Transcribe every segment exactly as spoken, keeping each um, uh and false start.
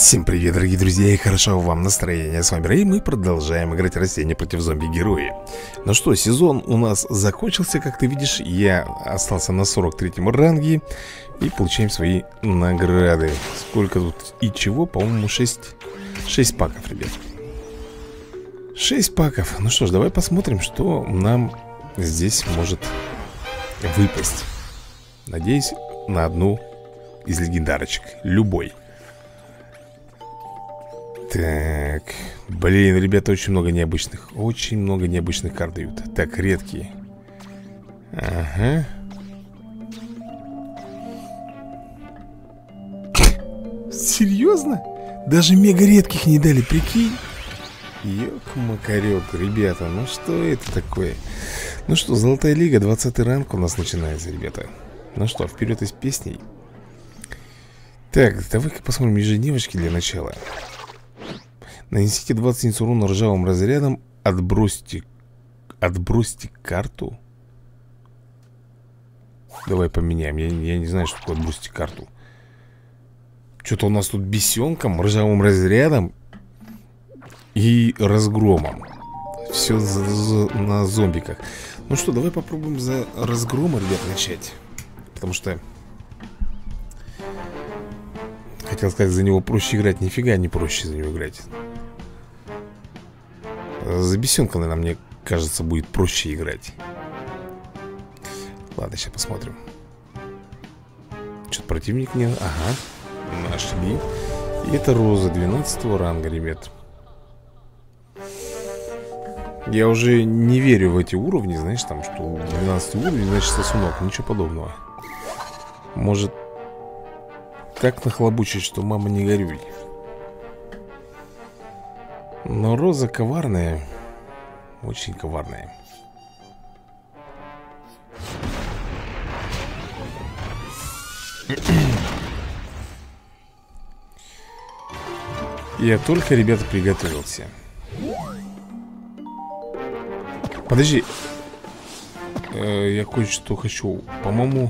Всем привет, дорогие друзья, и хорошо вам настроение. С вами Рэй, мы продолжаем играть растения против зомби-герои. Ну что, сезон у нас закончился, как ты видишь. Я остался на сорок третьем ранге. И получаем свои награды. Сколько тут и чего? По-моему, шесть паков, ребят. шесть паков. Ну что ж, давай посмотрим, что нам здесь может выпасть. Надеюсь, на одну из легендарочек. Любой. Так, блин, ребята, очень много необычных. Очень много необычных карт дают. Так, редкие. Ага. Серьезно? Даже мега редких не дали, прикинь. Ёк-макарёк, ребята, ну что это такое? Ну что, Золотая Лига, двадцатый ранг у нас начинается, ребята. Ну что, вперед из песней. Так, давай-ка посмотрим ежедневочки для начала. Нанесите двадцать единиц урона ржавым разрядом. Отбросьте Отбросьте карту. Давай поменяем. Я, я не знаю, что такое отбросьте карту. Что-то у нас тут бесенком, ржавым разрядом и разгромом. Все за, за, на зомбиках. Ну что, давай попробуем за разгрома, ребят, начать. Потому что хотел сказать, за него проще играть. Нифига не проще за него играть. За бесенка, наверное, мне кажется, будет проще играть. Ладно, сейчас посмотрим. Что-то противник не... Ага, нашли. И это Роза двенадцатого ранга, ребят. Я уже не верю в эти уровни, знаешь, там, что двенадцатый уровень, значит, сосунок. Ничего подобного. Может так нахлобучить, что мама не горюй. Но Роза коварная. Очень коварная. Я только, ребята, приготовился. Подожди. э, Я кое-что хочу. По-моему...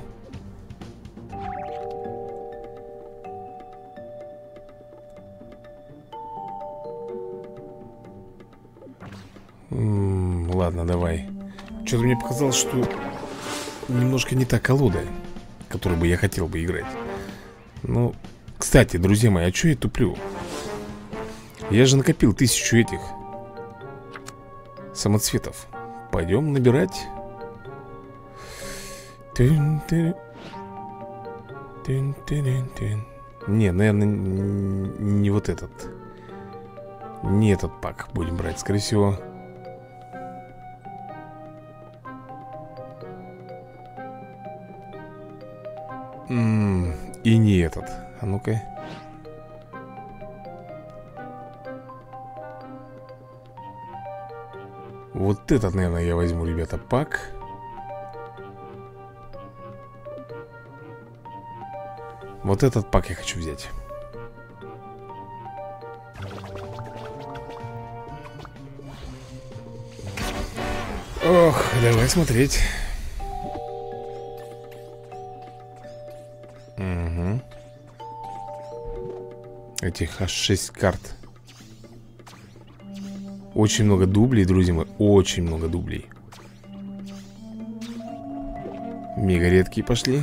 Ладно, давай. Что-то мне показалось, что немножко не та колода, которую бы я хотел бы играть. Ну, кстати, друзья мои, а что я туплю? Я же накопил тысячу этих самоцветов. Пойдем набирать. Не, наверное, не вот этот. Не этот пак будем брать, скорее всего. М-м, и не этот. А ну-ка. Вот этот, наверное, я возьму, ребята, пак. Вот этот пак я хочу взять. Ох, давай смотреть. Угу. Этих аж шесть карт. Очень много дублей, друзья мои. Очень много дублей. Мега редкие пошли.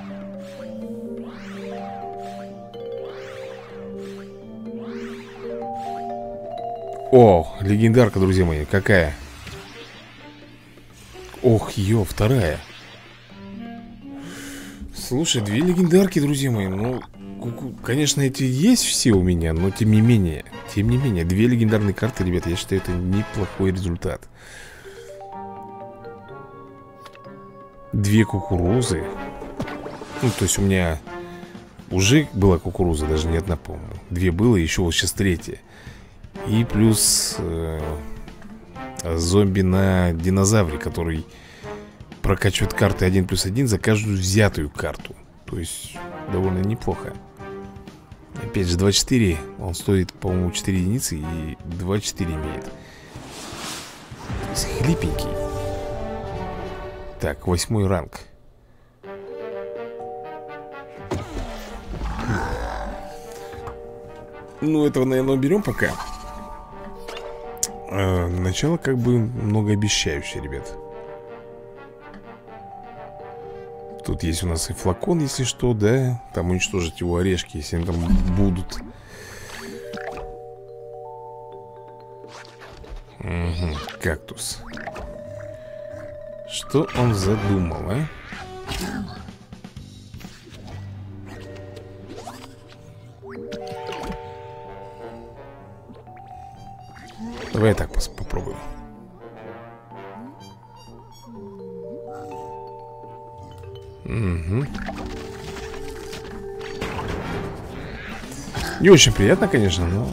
О, легендарка, друзья мои. Какая? Ох, ё, вторая. Слушай, две легендарки, друзья мои. Ну, конечно, эти есть все у меня, но тем не менее. Тем не менее, две легендарные карты, ребята, я считаю, это неплохой результат. Две кукурузы. Ну, то есть у меня уже была кукуруза, даже не одна, по-моему. Две было, еще вот сейчас третья. И плюс э, зомби на динозавре, который прокачивает карты один плюс один за каждую взятую карту. То есть довольно неплохо. Опять же, двадцать четыре. Он стоит, по-моему, четыре единицы. И двадцать четыре имеет. То есть хлипенький. Так, восьмой ранг. Ну, этого, наверное, уберем пока. а, Начало как бы многообещающее, ребят. Тут есть у нас и флакон, если что, да. Там уничтожить его орешки, если они там будут. Угу, кактус. Что он задумал, а? Давай я так попробую. Угу. Не очень приятно, конечно, но...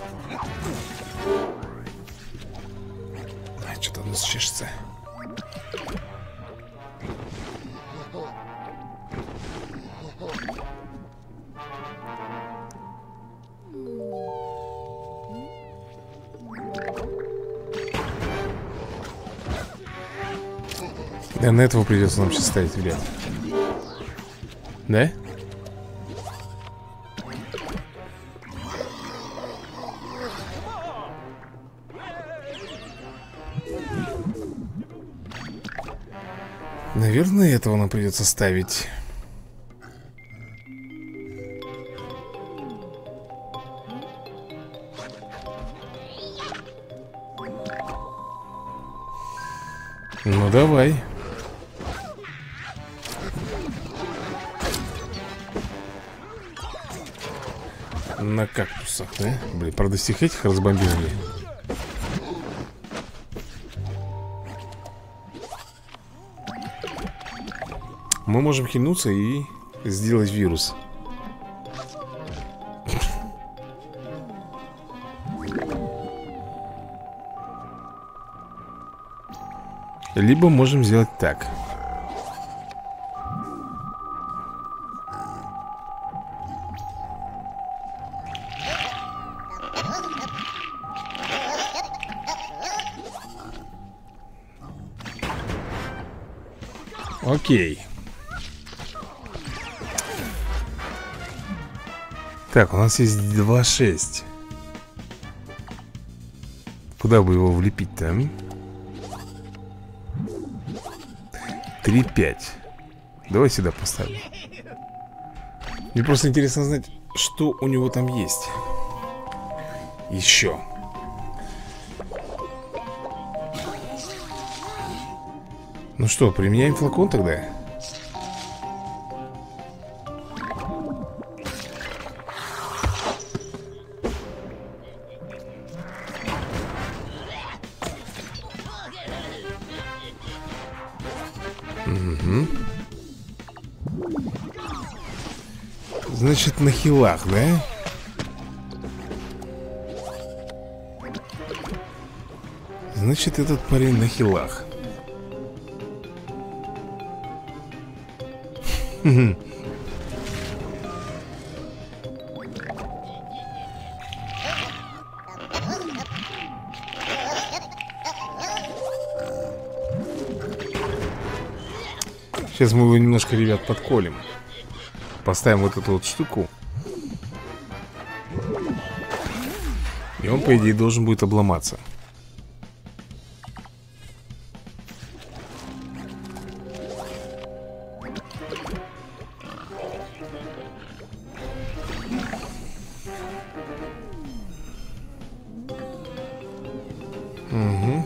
А, что-то у нас чешется. Да, на этого придется нам сейчас ставить, ребят. Да? Наверное, этого нам придется ставить. Ну, давай. На кактусах, да? Блин, правда, всех этих разбомбили. Мы можем хильнуться и сделать вирус. Либо можем сделать так. Окей. Так, у нас есть два шесть. Куда бы его влепить-то? три пять. Давай сюда поставим. Мне просто интересно знать, что у него там есть. Еще. Ну что, применяем флакон тогда? Угу. Значит, на хилах, да? Значит, этот парень на хилах. Сейчас мы его немножко, ребят, подколем. Поставим вот эту вот штуку. И он, по идее, должен будет обломаться. Угу.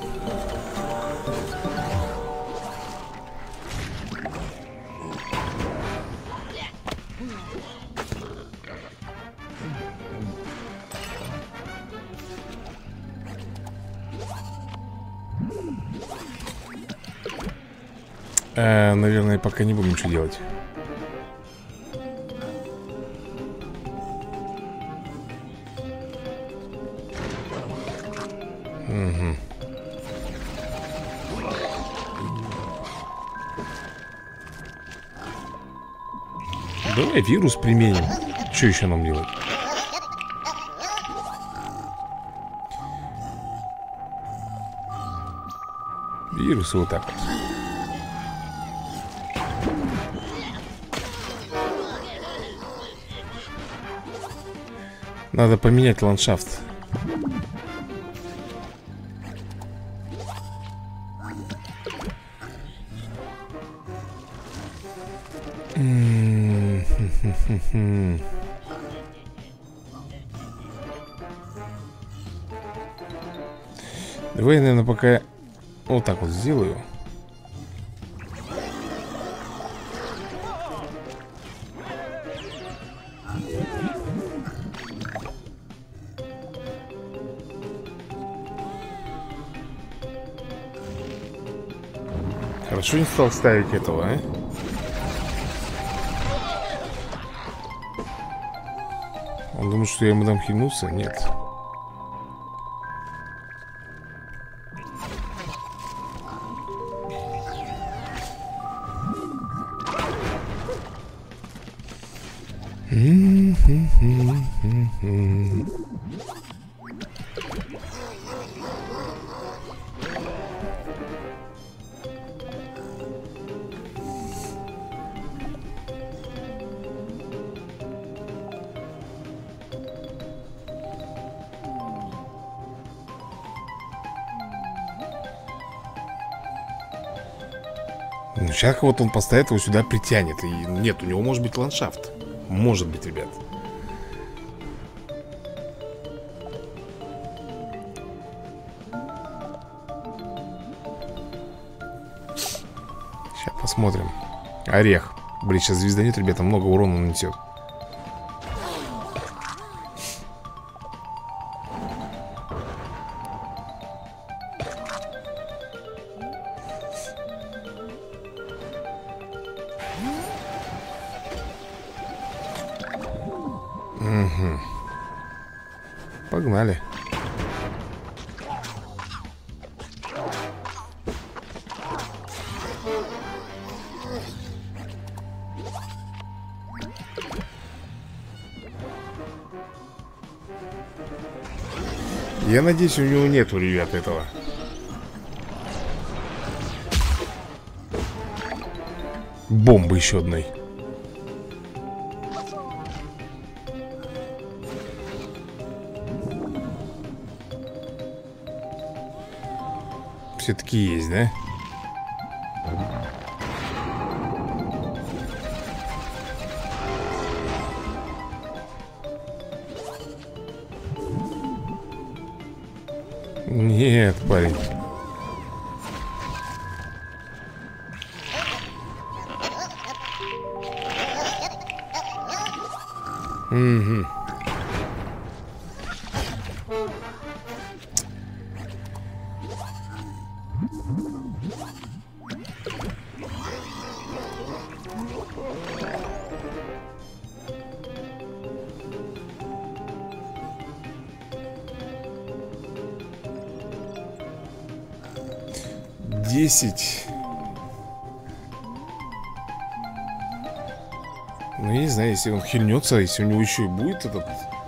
А, наверное, пока не будем ничего делать. Угу. Давай вирус применим. Что еще нам делать? Вирусы вот так вот. Надо поменять ландшафт. Давай я, наверное, пока вот так вот сделаю. Хорошо не стал ставить этого, а? Он думает, что я ему дам хильнуться? Нет. Ну, сейчас вот он поставит его сюда, притянет. И нет, у него может быть ландшафт. Может быть, ребят. Сейчас посмотрим. Орех. Блин, сейчас звезданет, ребята, много урона нанесет. Угу. Погнали. Я надеюсь, у него нету, ребят, этого. Бомбы еще одной. Все-таки есть, да? Нет, парень. Угу. Десять. Ну, я не знаю, если он хильнется, если у него еще и будет этот...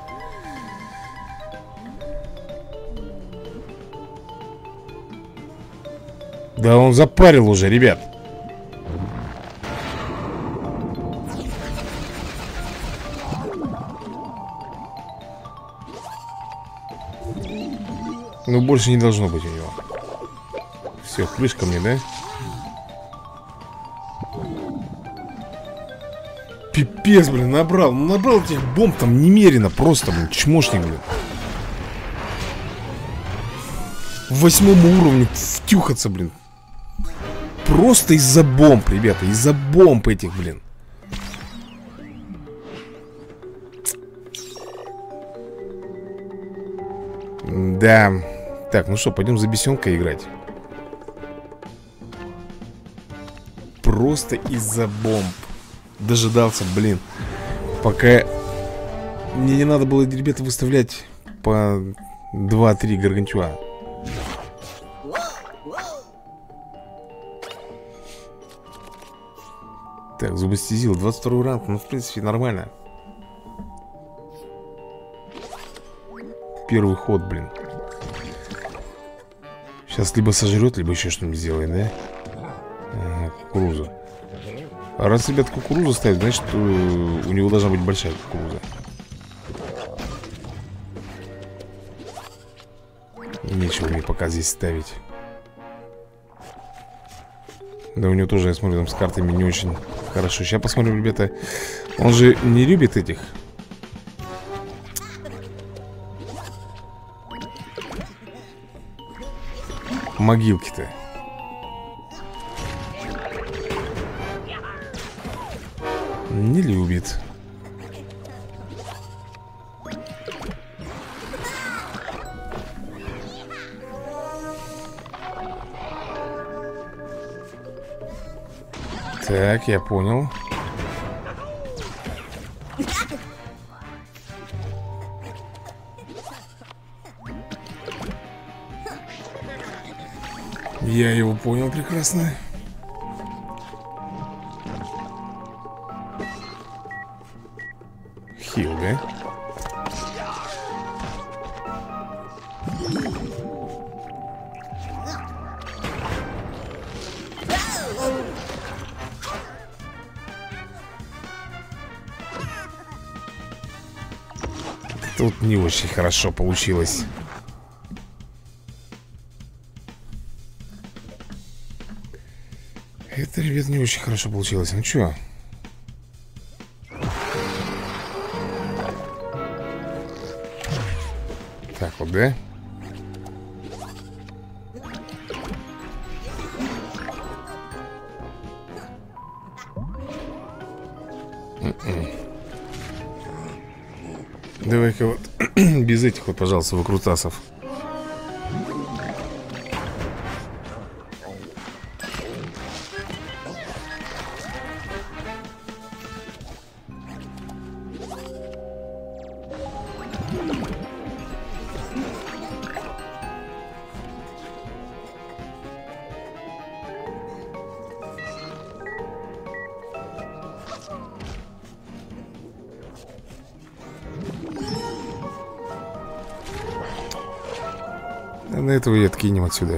Да он запарил уже, ребят. Ну, больше не должно быть у него. Все, крышка мне, да? Пипец, блин, набрал. Ну, набрал этих бомб там немерено. Просто, блин, чмошник, блин. В восьмом уровне втюхаться, блин. Просто из-за бомб, ребята. Из-за бомб этих, блин. Да. Так, ну что, пойдем за бесенкой играть. Просто из-за бомб. Дожидался, блин. Пока... Мне не надо было, ребята, выставлять по два-три гаргантюа. Так, зубостезил, двадцать второй ранг. Ну, в принципе, нормально. Первый ход, блин. Сейчас либо сожрет, либо еще что-нибудь сделает, да? Ага, кукурузу. А раз, ребят, кукурузу ставят, значит, у него должна быть большая кукуруза. Нечего мне пока здесь ставить. Да у него тоже, я смотрю, там с картами не очень хорошо. Сейчас посмотрим, ребята. Он же не любит этих могилки-то. Не любит. Так, я понял. Я его понял прекрасно. Хил, да? Тут не очень хорошо получилось. Это, ребят, не очень хорошо получилось. Ну чё? Так вот, да? Давай-ка вот без этих вот, пожалуйста, выкрутасов. На этого и откинем отсюда.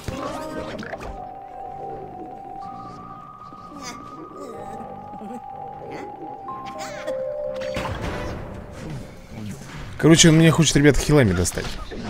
Короче, он меня хочет, ребят, хилами достать.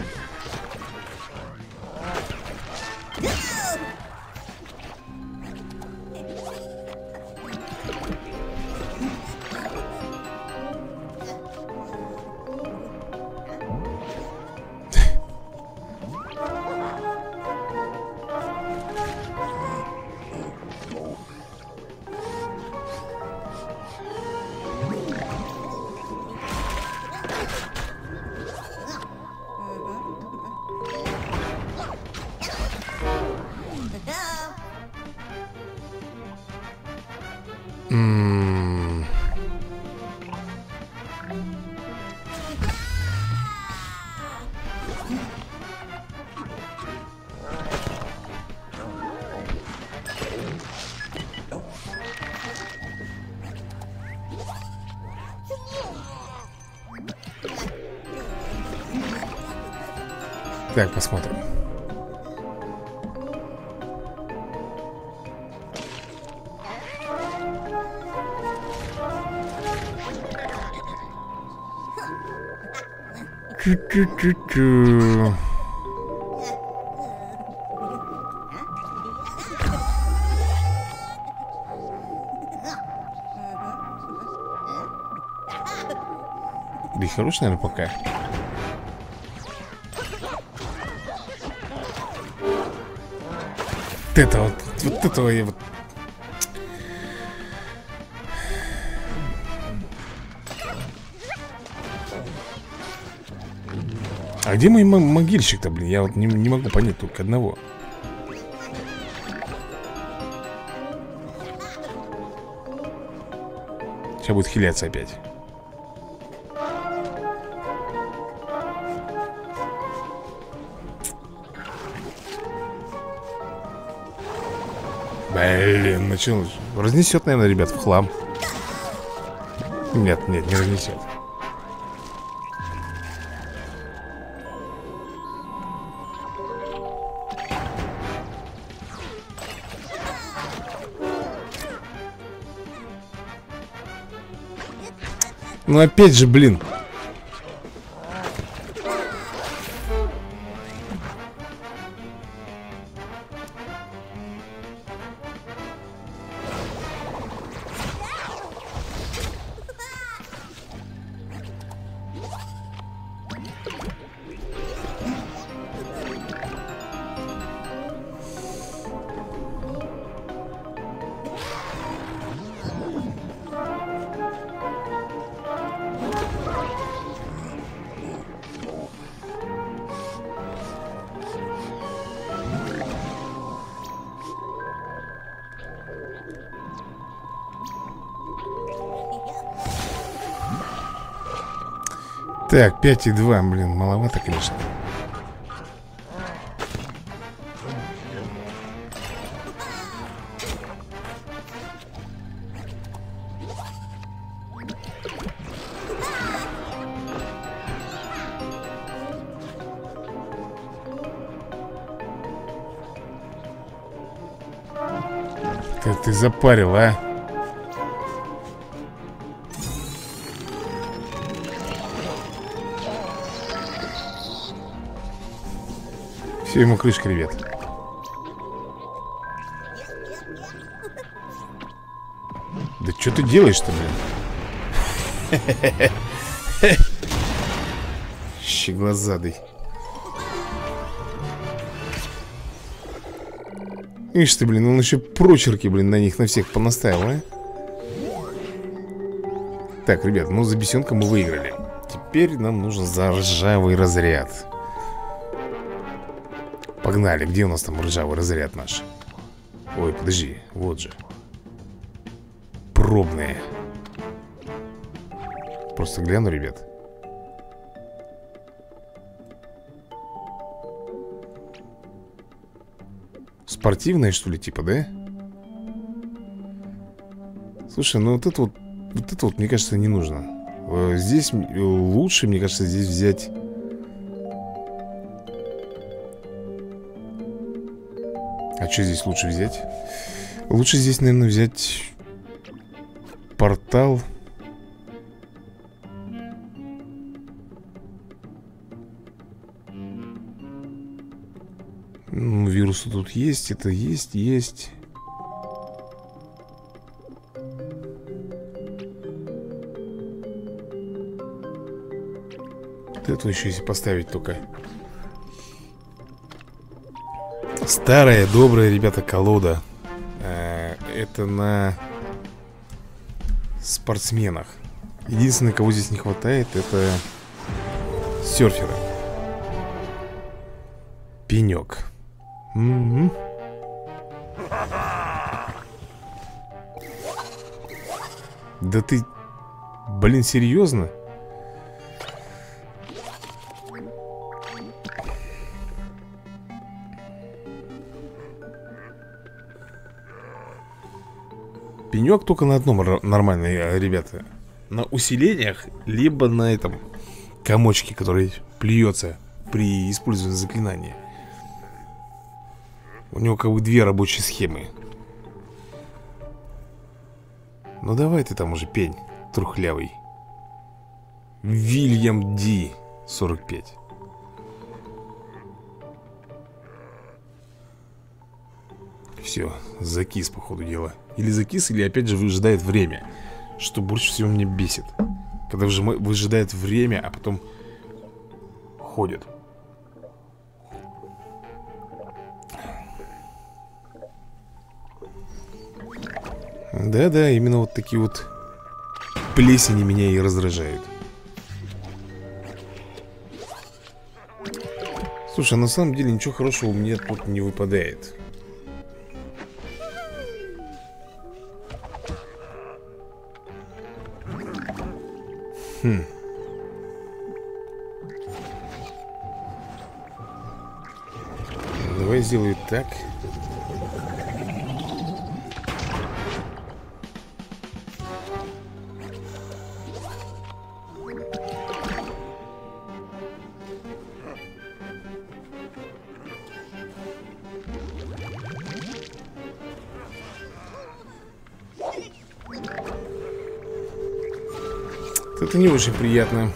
М-м-м. Так, посмотрим. Чу-чу-чу-чу. Да и хорош, наверное, пока. Вот это вот, вот этого я вот. А где мой могильщик-то, блин? Я вот не, не могу понять только одного. Сейчас будет хиляться опять. Блин, начал. Разнесет, наверное, ребят, в хлам. Нет, нет, не разнесет. Ну опять же, блин. Так, пять и два, блин, маловато, конечно. Как ты запарил, а? Все, ему крышка, ребят. Да что ты делаешь-то, блин? Щеглазадый. Ишь ты, блин, он еще прочерки, блин, на них на всех понаставил, а? Так, ребят, ну за бесенка мы выиграли. Теперь нам нужен заржавый разряд. Погнали, где у нас там ржавый разряд наш? Ой, подожди, вот же. Пробные. Просто гляну, ребят. Спортивная, что ли, типа, да? Слушай, ну вот это вот, вот это вот, мне кажется, не нужно. Здесь лучше, мне кажется, здесь взять... А что здесь лучше взять? Лучше здесь, наверное, взять портал. Ну, вирусы тут есть, это есть, есть. Вот это еще если поставить только. Старая, добрая, ребята, колода. э, Это на спортсменах. Единственное, кого здесь не хватает, это серфера. Пенек. Угу. Да ты, блин, серьезно? Пенек только на одном нормальный, ребята. На усилениях, либо на этом комочке, который плюется при использовании заклинания. У него как бы две рабочие схемы. Ну давай ты там уже, пень трухлявый. Вильям Ди, сорок пять. Все, закис, по ходу дела. Или закис, или опять же выжидает время. Что больше всего меня бесит. Когда выжидает время, а потом ходит. Да-да, именно вот такие вот плесени меня и раздражают. Слушай, на самом деле ничего хорошего у меня тут не выпадает. Хм. Давай сделаю так. Это не очень приятно.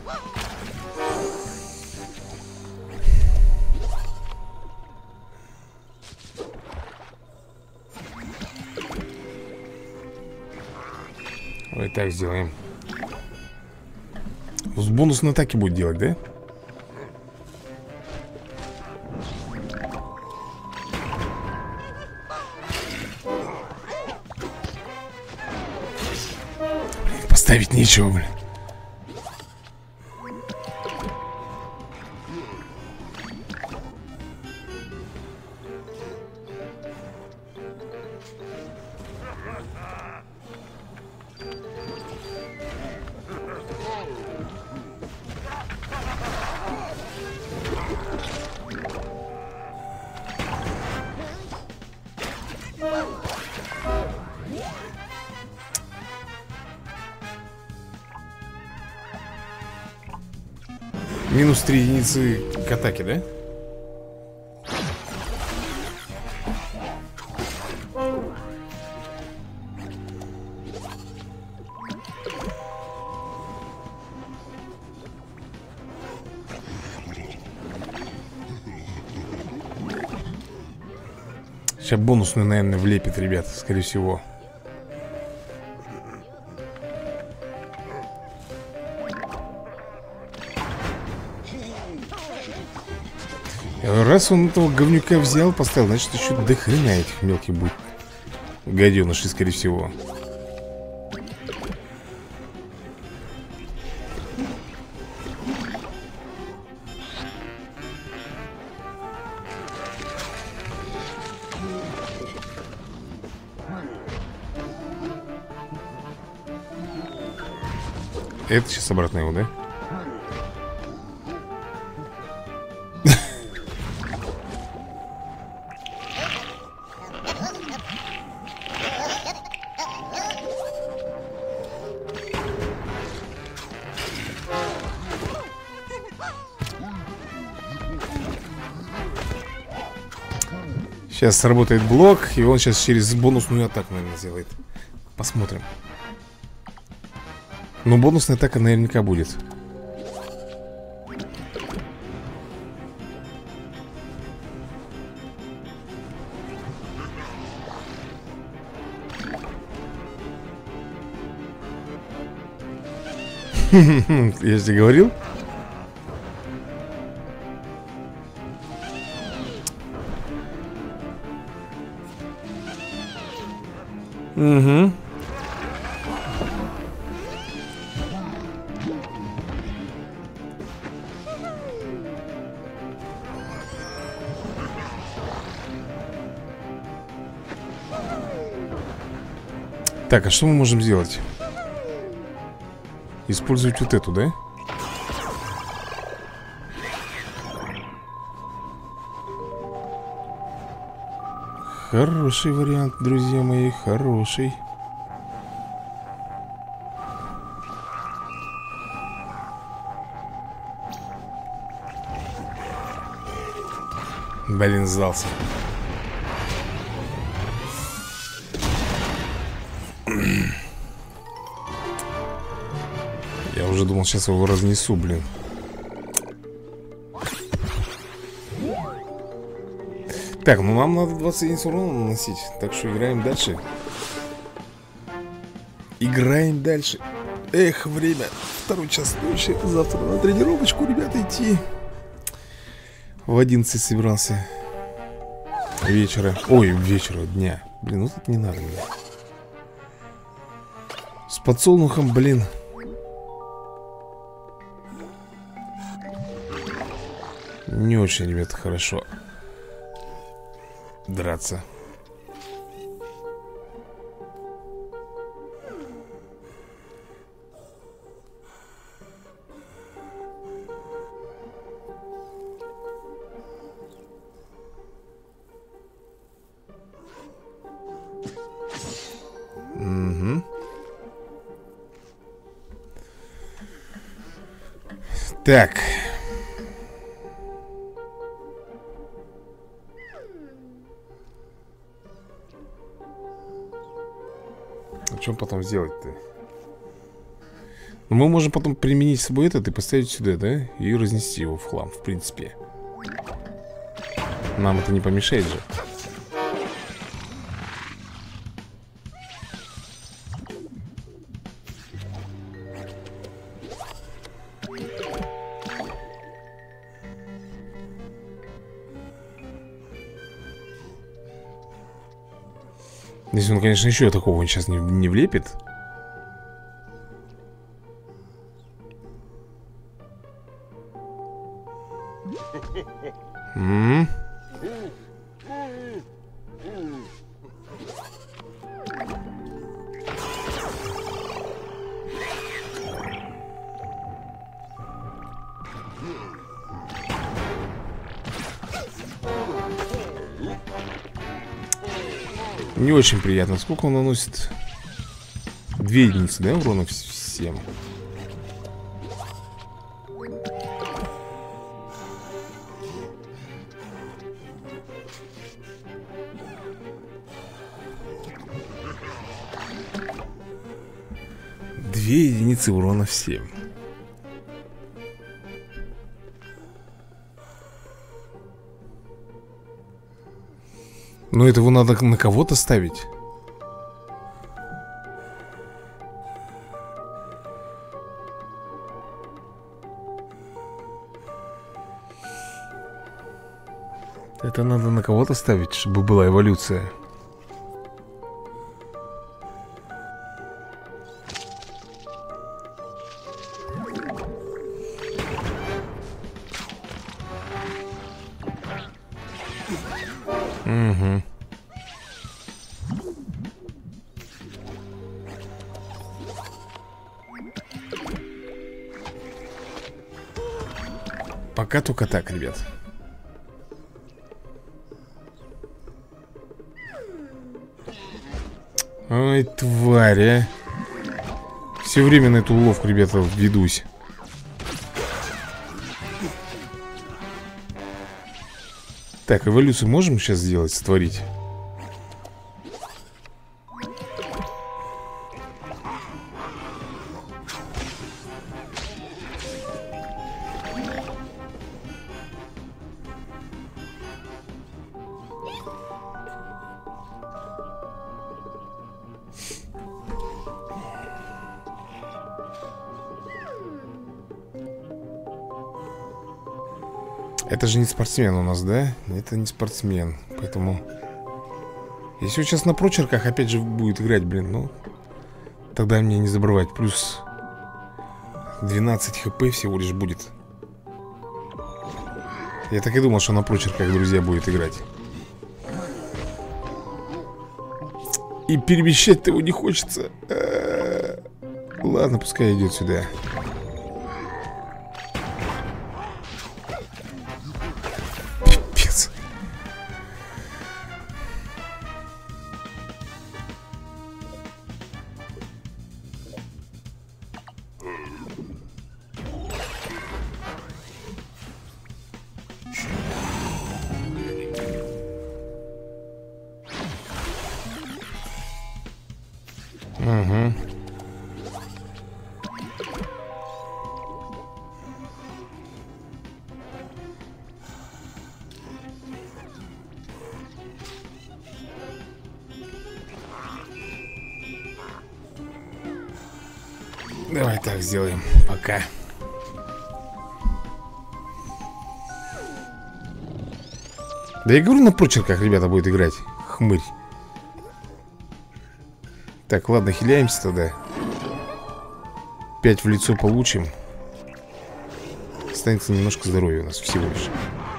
Давай так сделаем. С бонусной атаки будет делать, да? Поставить нечего, блин. Минус три единицы к атаке, да? Сейчас бонусную, наверное, влепит, ребят, скорее всего. Раз он этого говнюка взял, поставил, значит, еще до хрена этих мелких будет гаденышей, скорее всего. Это сейчас обратно его, да? Сейчас сработает блок, и он сейчас через бонусную атаку, наверное, сделает. Посмотрим. Но бонусная атака наверняка будет. Я же тебе говорил. Угу. Так, а что мы можем сделать? Использовать вот эту, да? Хороший вариант, друзья мои, хороший. Блин, сдался. Я уже думал, сейчас его разнесу, блин. Так, ну нам надо двадцать единиц урона наносить. Так что играем дальше. Играем дальше. Эх, время. Второй час ночи. Завтра на тренировочку, ребята, идти. В одиннадцать собирался. Вечера. Ой, вечера, дня. Блин, ну тут не надо мне. С подсолнухом, блин. Не очень, ребята, хорошо драться. Угу. Так. Что потом сделать-то? Ну, мы можем потом применить с собой этот и поставить сюда, да? И разнести его в хлам, в принципе. Нам это не помешает же. Если он, конечно, еще такого он сейчас не, не влепит. М-м. Не очень приятно. Сколько он наносит? Две единицы, да, урона всем? Две единицы урона всем. Но это его надо на кого-то ставить. Это надо на кого-то ставить, чтобы была эволюция. Угу. Пока только так, ребят. Ой, тварь, а. Все время на эту уловку, ребята, ведусь. Так, эволюцию можем сейчас сделать, сотворить? Это же не спортсмен у нас, да? Это не спортсмен. Поэтому если сейчас на прочерках опять же будет играть, блин, ну тогда мне не забывать. Плюс двенадцать хп всего лишь будет. Я так и думал, что на прочерках, друзья, будет играть. И перемещать-то его не хочется. А-а-а. Ладно, пускай идет сюда. Угу. Давай так сделаем. Пока. Да я говорю, на прочерках, ребята, будет играть. Хмырь. Так, ладно, хиляемся тогда. Пять в лицо получим. Останется немножко здоровья у нас всего лишь.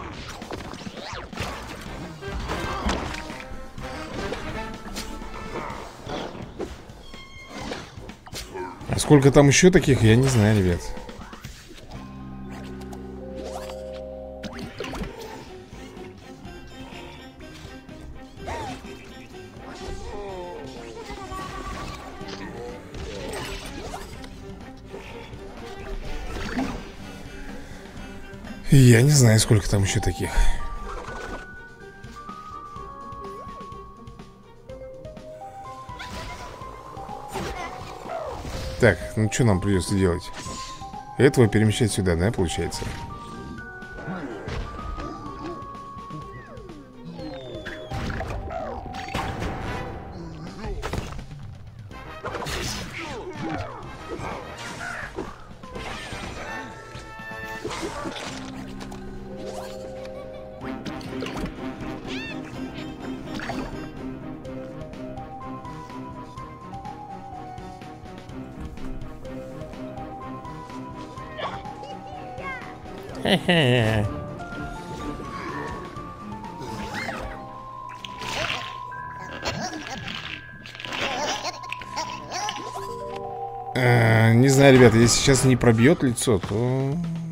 А сколько там еще таких, я не знаю, ребят. Я не знаю, сколько там еще таких. Так, ну что нам придется делать? Этого перемещать сюда, да, получается? Хе-хе. А, не знаю, ребята, если сейчас не пробьет лицо, то...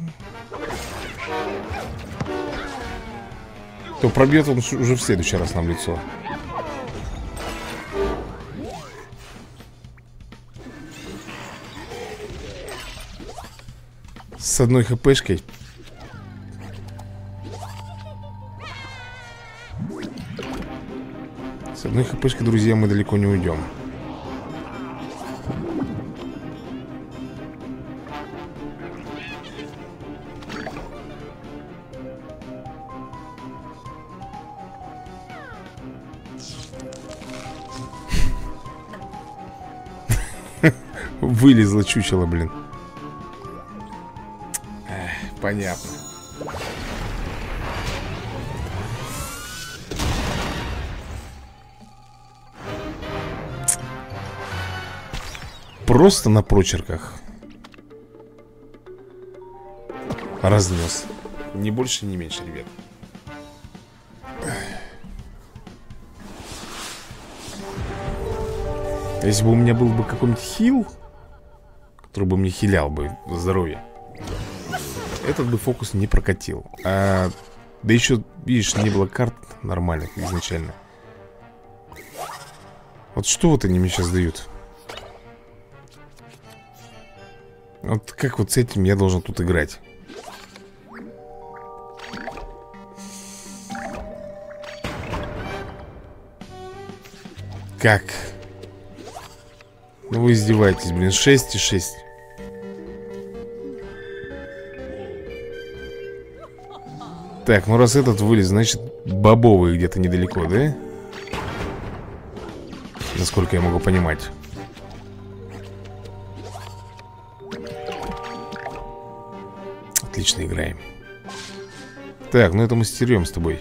То пробьет он уже в следующий раз нам лицо. С одной хпшкой. С одной хпшкой, друзья, мы далеко не уйдем. Вылезло чучело, блин. Эх, понятно. Просто на прочерках разнес. Ни больше, ни меньше, ребят. Если бы у меня был бы какой-нибудь хил, который бы мне хилял бы здоровье, этот бы фокус не прокатил. А, да еще, видишь, не было карт нормальных изначально. Вот что вот они мне сейчас дают? Вот как вот с этим я должен тут играть? Как? Ну вы издеваетесь, блин, шесть и шесть. Так, ну раз этот вылез, значит бобовый где-то недалеко, да? Насколько я могу понимать. Отлично играем. Так, ну это мы стерем с тобой.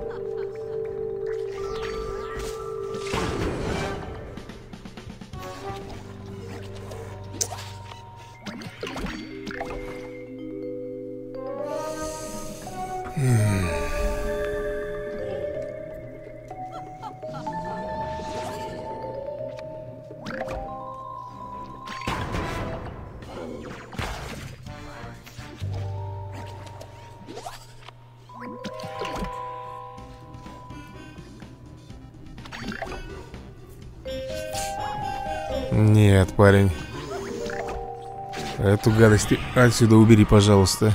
Нет, парень. Эту гадость ты отсюда убери, пожалуйста.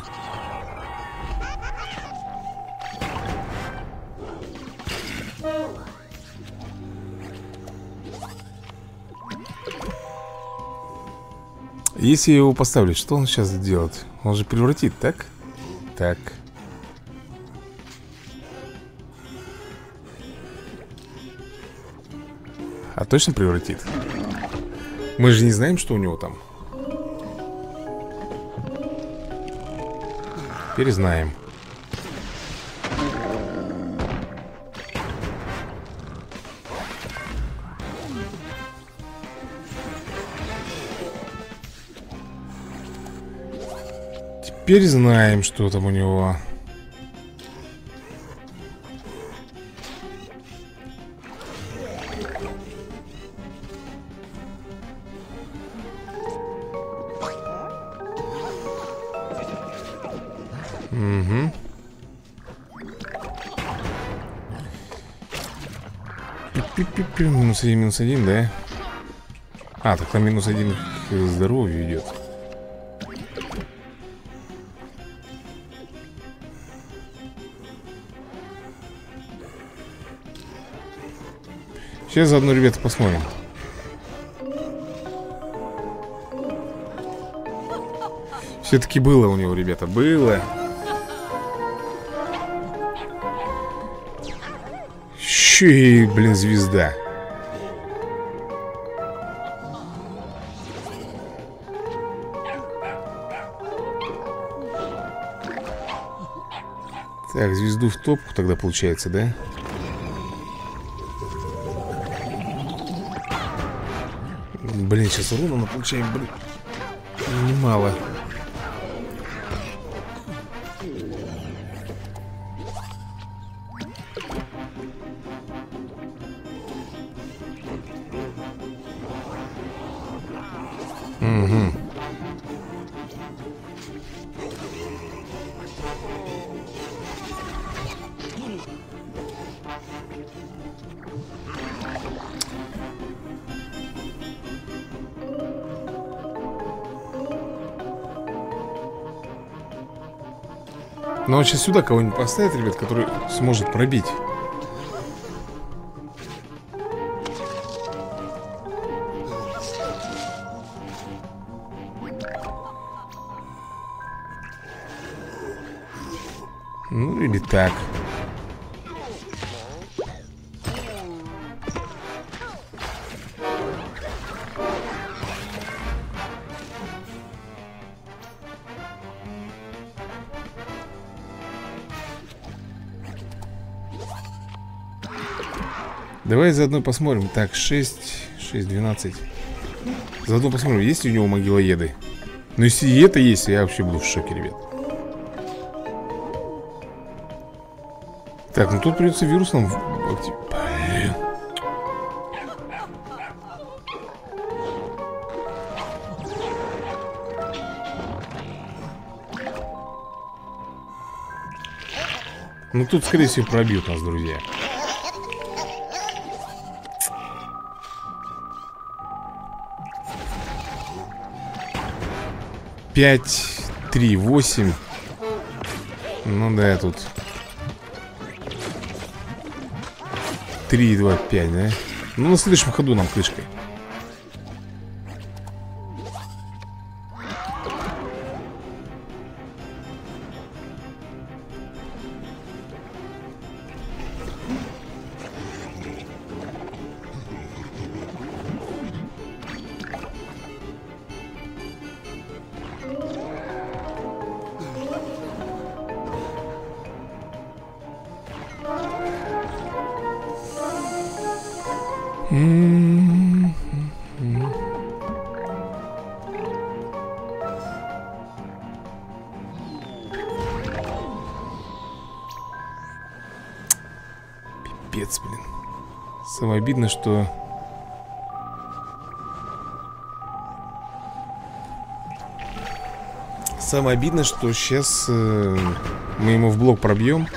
Если я его поставлю, что он сейчас делает? Он же превратит, так? Так. А точно превратит? Мы же не знаем, что у него там. Перезнаем. Теперь знаем, что там у него. Угу. Пи-пи-пи-пи. Минус один, минус один, да? А, так там минус один к здоровью идет. Сейчас заодно, ребята, посмотрим. Все-таки было у него, ребята, было. Еще и, блин, звезда. Так, звезду в топку тогда получается, да? Блин, сейчас урона мы получаем, блин, немало. Угу. Но он сейчас сюда кого-нибудь поставит, ребят, который сможет пробить. Ну или так. Давай заодно посмотрим. Так, шесть, шесть, двенадцать. Заодно посмотрим, есть ли у него могилоеды. Ну, если и это есть, я вообще буду в шоке, ребят. Так, ну тут придется вирус нам актив... Блин. Ну тут, скорее всего, пробьют нас, друзья. Пять, три, восемь. Ну да, тут три, два, пять, да? Ну на следующем ходу нам крышкой. Пипец, блин. Самое обидное, что... Самое обидное, что сейчас э, мы ему в блок пробьем.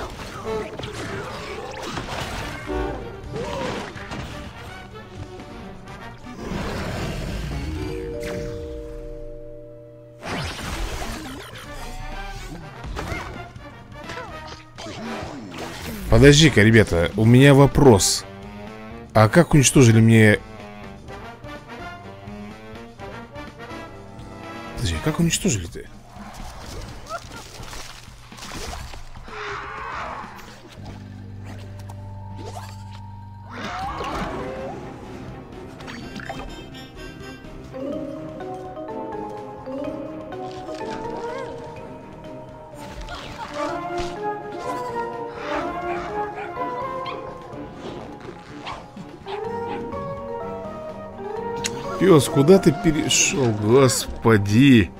Подожди-ка, ребята, у меня вопрос. А как уничтожили мне... Подожди, а как уничтожили-то? Пес, куда ты перешел? Господи!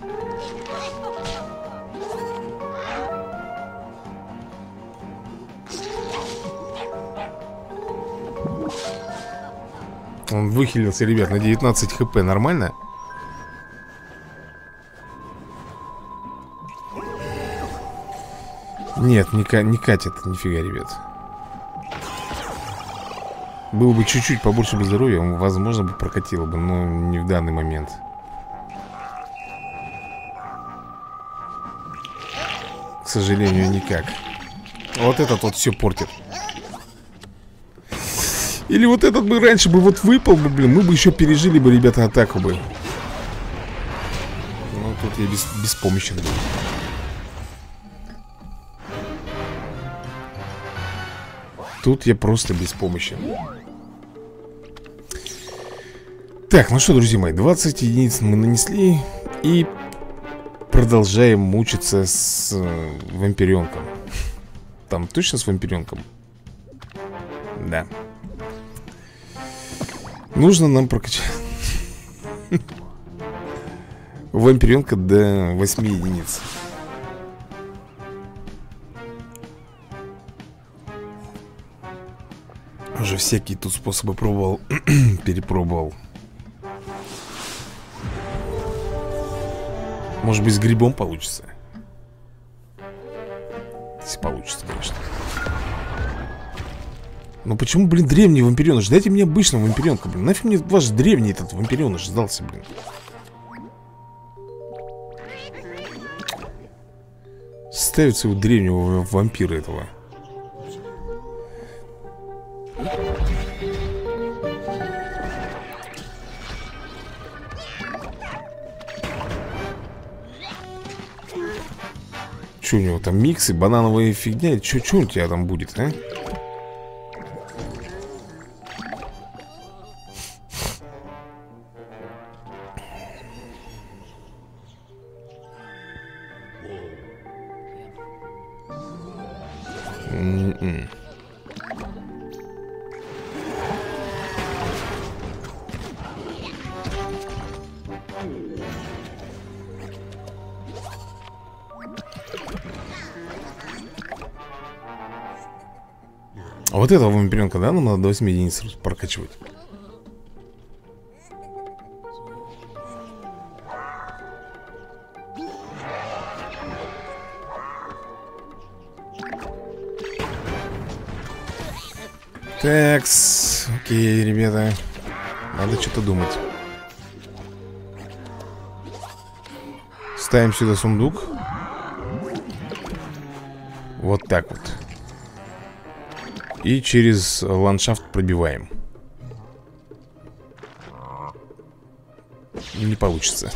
Он выхилился, ребят, на девятнадцать хп. Нормально? Нет, не, не катит, нифига, ребят. Было бы чуть-чуть побольше бы здоровья, он, возможно, бы прокатило бы, но не в данный момент. К сожалению, никак. Вот этот вот все портит. Или вот этот бы раньше бы вот выпал бы, блин, мы бы еще пережили бы, ребята, атаку бы. Ну, тут я бес, беспомощен был. Тут я просто беспомощен. Так, ну что, друзья мои, двадцать единиц мы нанесли. И продолжаем мучиться с э, вампиренком. Там точно с вампиренком? Да. Нужно нам прокачать вампиренка до восьми единиц. Уже всякие тут способы пробовал. Перепробовал. Может быть, с грибом получится. Если получится, конечно. Но почему, блин, древний вампиреныш? Дайте мне обычного вампиренка, блин. Нафиг мне ваш древний этот вампиреныш сдался, блин. Ставит своего древнего вампира этого. Что у него там, миксы, банановая фигня? Что, что у тебя там будет, а? М-м. А вот этого вампиренка, да, нам надо до восьми единиц прокачивать. Такс, окей, ребята. Надо что-то думать. Ставим сюда сундук. Вот так вот. И через ландшафт пробиваем. Не получится.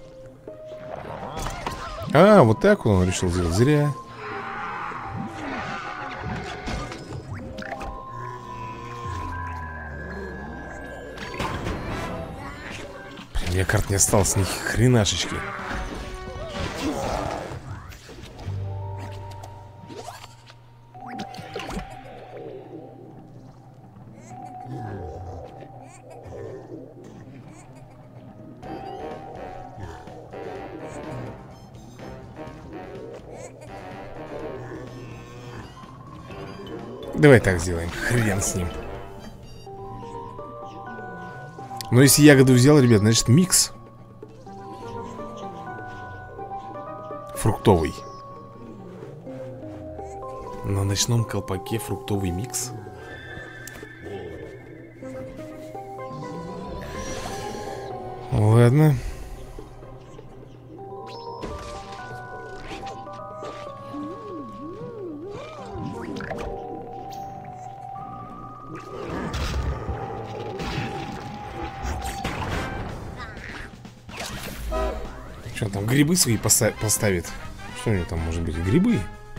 А, вот так он решил сделать. Зря. У меня карт не осталось ни хренашечки. Давай так сделаем, хрен с ним. Но если ягоду взял, ребят, значит микс фруктовый. На ночном колпаке фруктовый микс. Ладно. Что там, грибы свои поста поставит? Что у него там может быть? Грибы?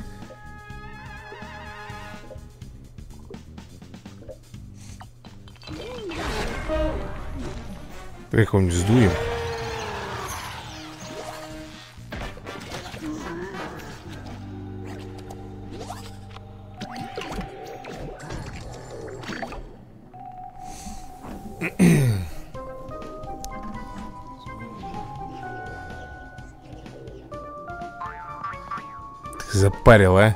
Давай кого-нибудь сдуем. Запарил, а?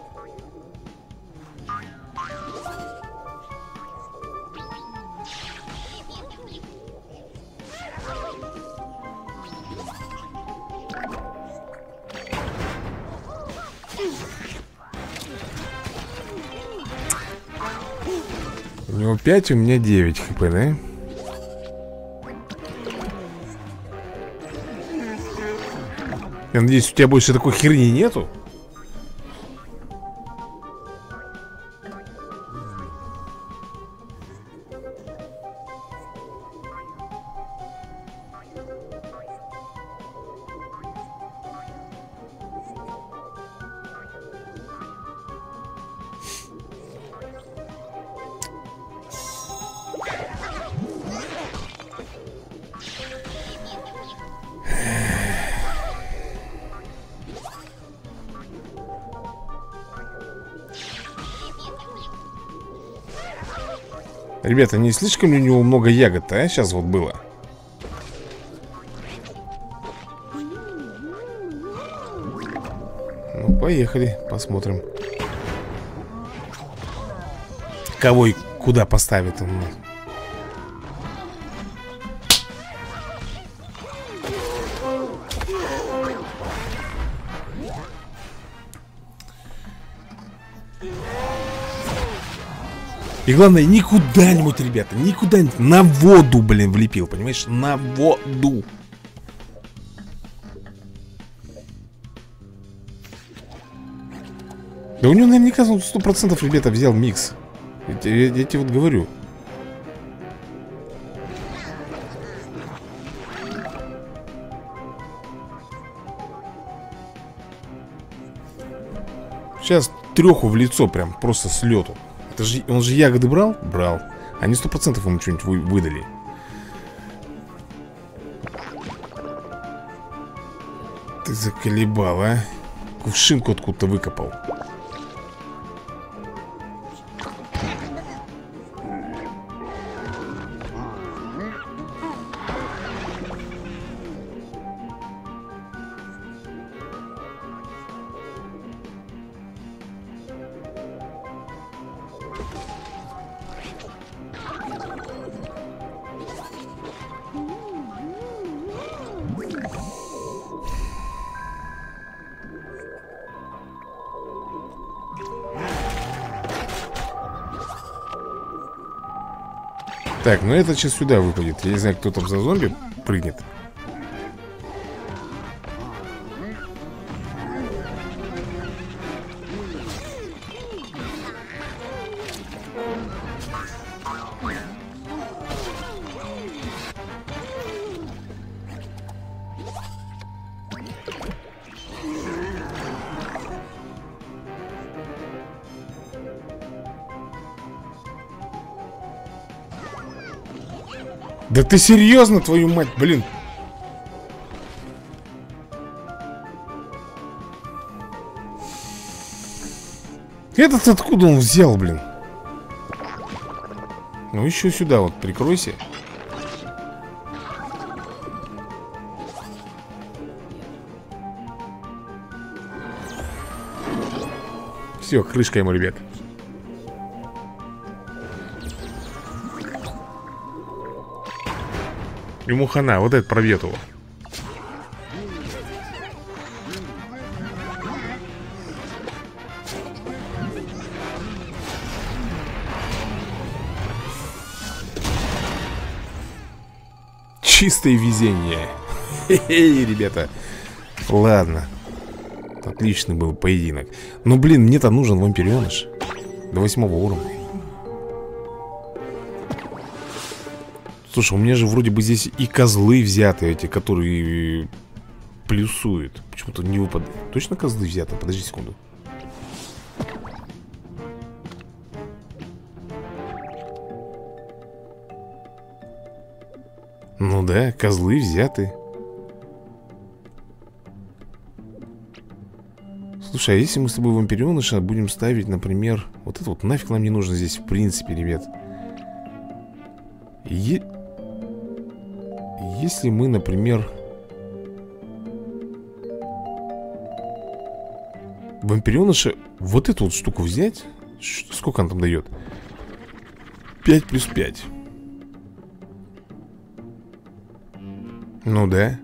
У него пять, у меня девять хп, да? Я надеюсь, у тебя больше такой херни нету? Ребята, не слишком ли у него много ягод, а? Сейчас вот было. Ну, поехали, посмотрим. Кого и куда поставит он? И главное, не куда-нибудь, ребята, не куда-нибудь. На воду, блин, влепил, понимаешь? На воду. Да у него наверняка сто процентов, ребята, взял микс. Я, я, я тебе вот говорю. Сейчас треху в лицо прям, просто с лету. Это же, он же ягоды брал? Брал. Они сто процентов ему что-нибудь вы, выдали. Ты заколебал, а? Кувшинку откуда-то выкопал. Так, ну этот сейчас сюда выпадет. Я не знаю, кто там за зомби прыгнет. Да ты серьезно, твою мать, блин? Этот откуда он взял, блин? Ну еще сюда вот прикройся. Все, крышка ему, ребят. Ему хана, вот этот пробьет его. Чистое везение. Хе-хе, ребята. Ладно. Отличный был поединок. Но, блин, мне-то нужен вампиреныш. До восьмого уровня. Слушай, у меня же вроде бы здесь и козлы взяты эти, которые плюсуют. Почему-то не выпадает. Точно козлы взяты? Подожди секунду. Ну да, козлы взяты. Слушай, а если мы с тобой вампиреныша будем ставить, например... Вот это вот нафиг нам не нужно здесь, в принципе, ребят. Е... Если мы, например... Вампиреныша... Вот эту вот штуку взять... Сколько она там дает? пять плюс пять. Ну да.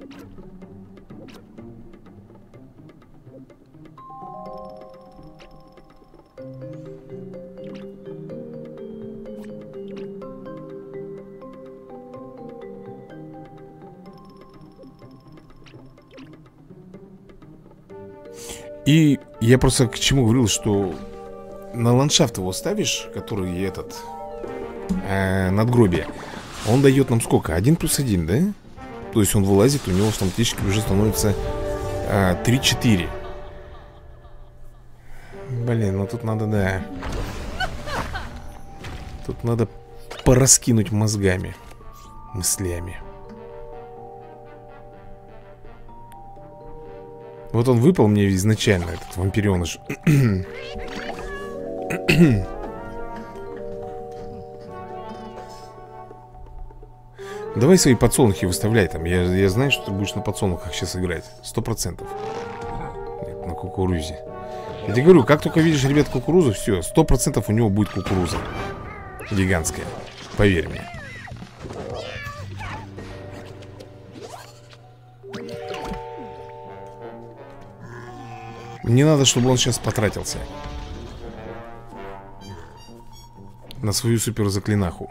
И я просто к чему говорил, что на ландшафт его ставишь, который этот э, надгробие, он дает нам сколько? один плюс один, да? То есть он вылазит, у него автоматически уже становится э, три-четыре. Блин, ну тут надо, да. Тут надо пораскинуть мозгами, мыслями. Вот он выпал мне изначально, этот вампиреныш. Давай свои подсолнухи выставляй там. Я, я знаю, что ты будешь на подсолнухах сейчас играть. Сто процентов. Нет, на кукурузе. Я тебе говорю, как только видишь, ребят, кукурузу, все, сто процентов у него будет кукуруза. Гигантская. Поверь мне. Мне надо, чтобы он сейчас потратился на свою супер заклинаху.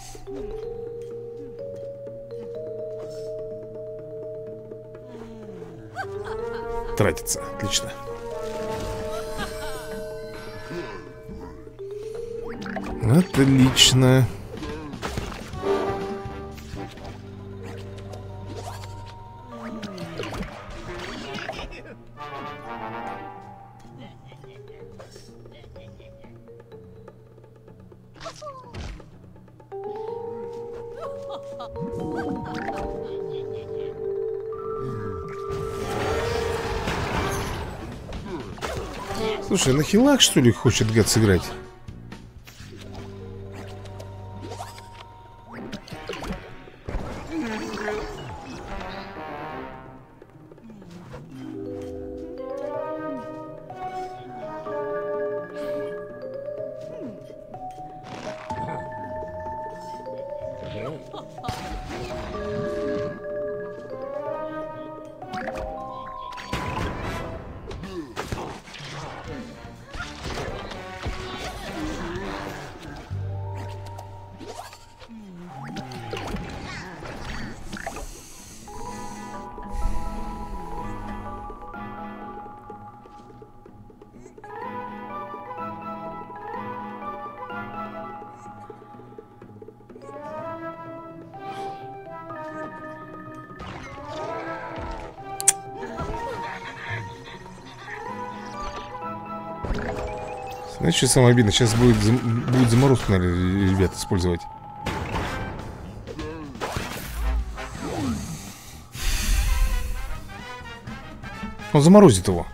Тратится, отлично. Отлично. Слушай, на хилах, что ли, хочет гад сыграть? Знаете, что самое обидное? Сейчас будет, зам... будет заморозку, наверное, ребят, использовать. Он заморозит его.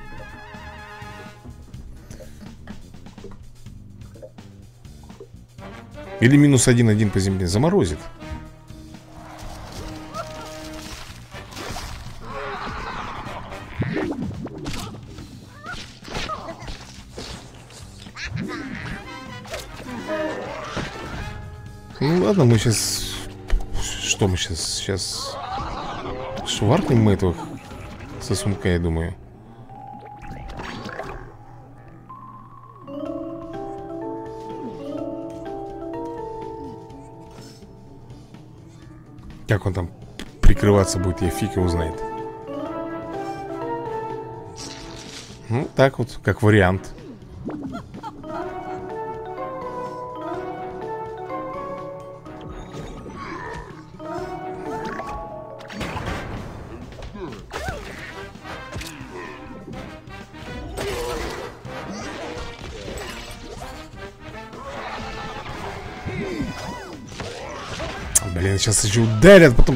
Или минус один один по земле. Заморозит. Ну ладно, мы сейчас... Что мы сейчас? Сейчас... Шваркнем мы этого сосунка, я думаю. Как он там прикрываться будет, я фиг его знает. Ну, так вот, как вариант. Блин, сейчас еще ударят, потом...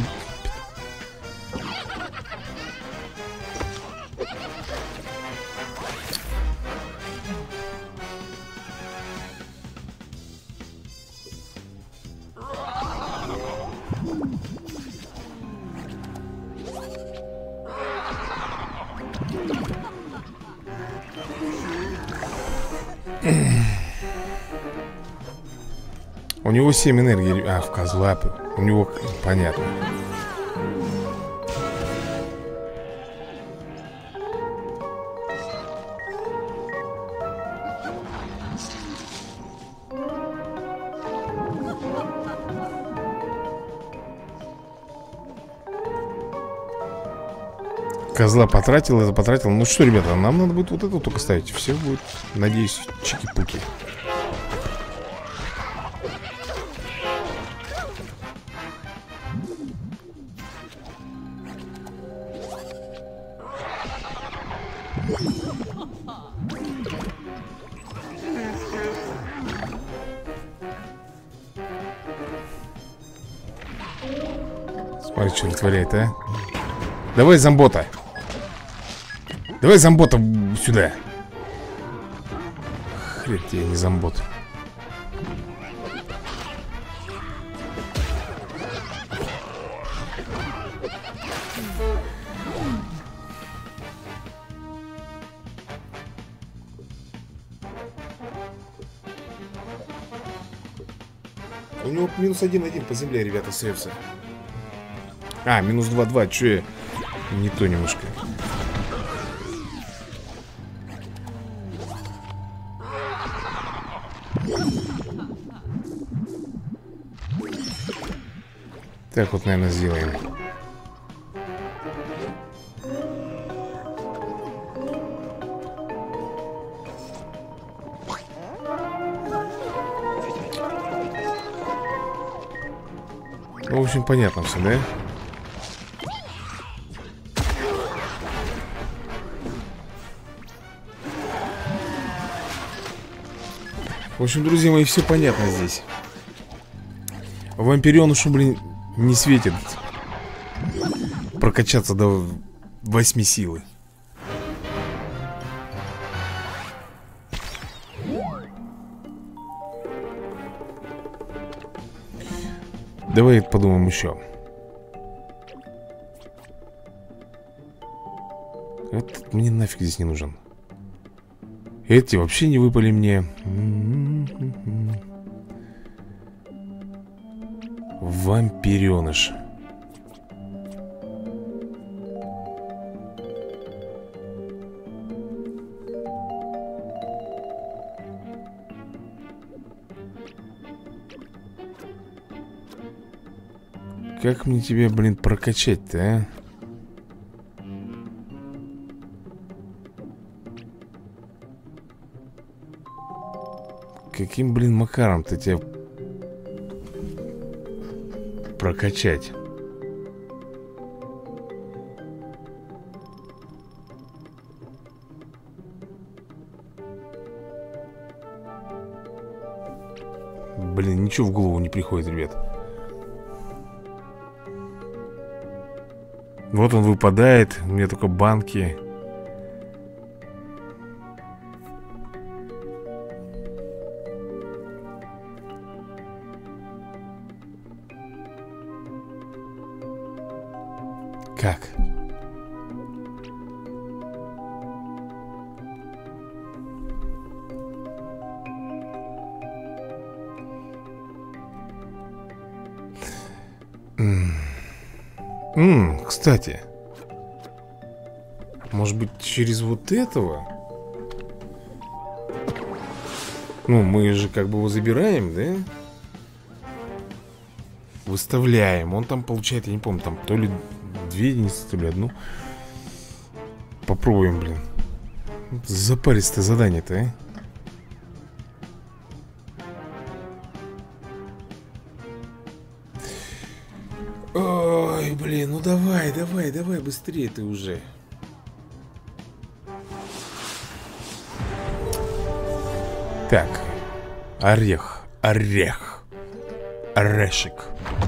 У него семь энергии. А, в козла. У него... Понятно. Козла потратил, это потратил. Ну что, ребята, нам надо будет вот это только ставить. Все будет, надеюсь, чики-пуки. Смотри, что вытворяет, а. Давай зомбота. Давай зомбота сюда. Хрен тебе, не зомбот. У него минус один один по земле, ребята, остается. А, минус два два, что я... Не то немножко. Так вот, наверное, сделаем. Ну, в общем, понятно все, да? В общем, друзья мои, все понятно здесь. Вампиренышу, блин, не светит прокачаться до восьми силы. Давай подумаем еще. Этот мне нафиг здесь не нужен. Эти вообще не выпали мне. Вампиреныш. как мне тебя, блин, прокачать-то, а? Каким, блин, макаром-то тебя прокачать? Блин, ничего в голову не приходит, ребят. Вот он выпадает. У меня только банки. Как? Ммм, кстати, может быть, через вот этого? Ну, мы же как бы его забираем, да? Выставляем. Он там получает, я не помню, там то ли две единицы, то ли одну. Попробуем, блин. Запаристое задание-то, а? Ой, блин, ну давай, давай, давай, быстрее ты уже. Так, орех, орех, орешек.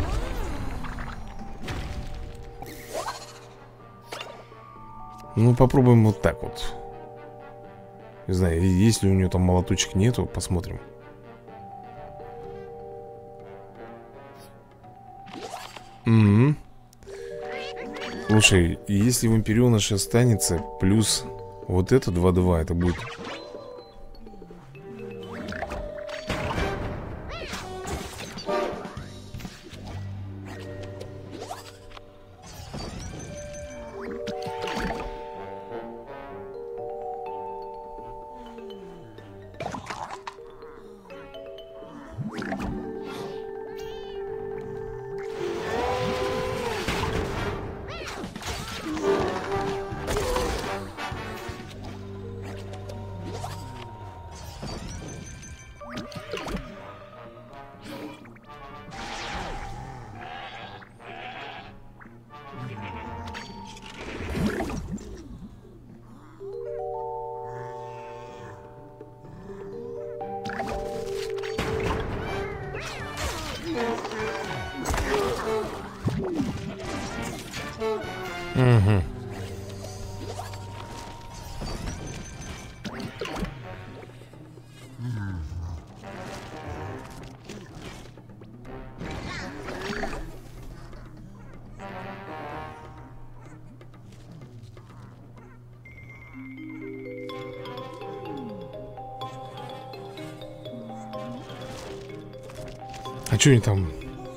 Ну, попробуем вот так вот. Не знаю, если у нее там молоточек нету, посмотрим. Угу. Слушай, если вампиреныш останется плюс вот это два-два, это будет... Угу. А что они там?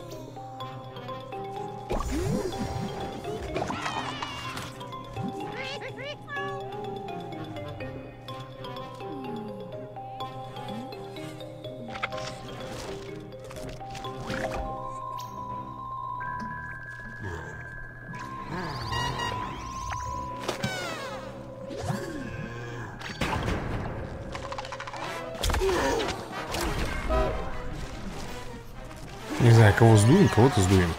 Не знаю, кого сдуем, кого-то сдуем.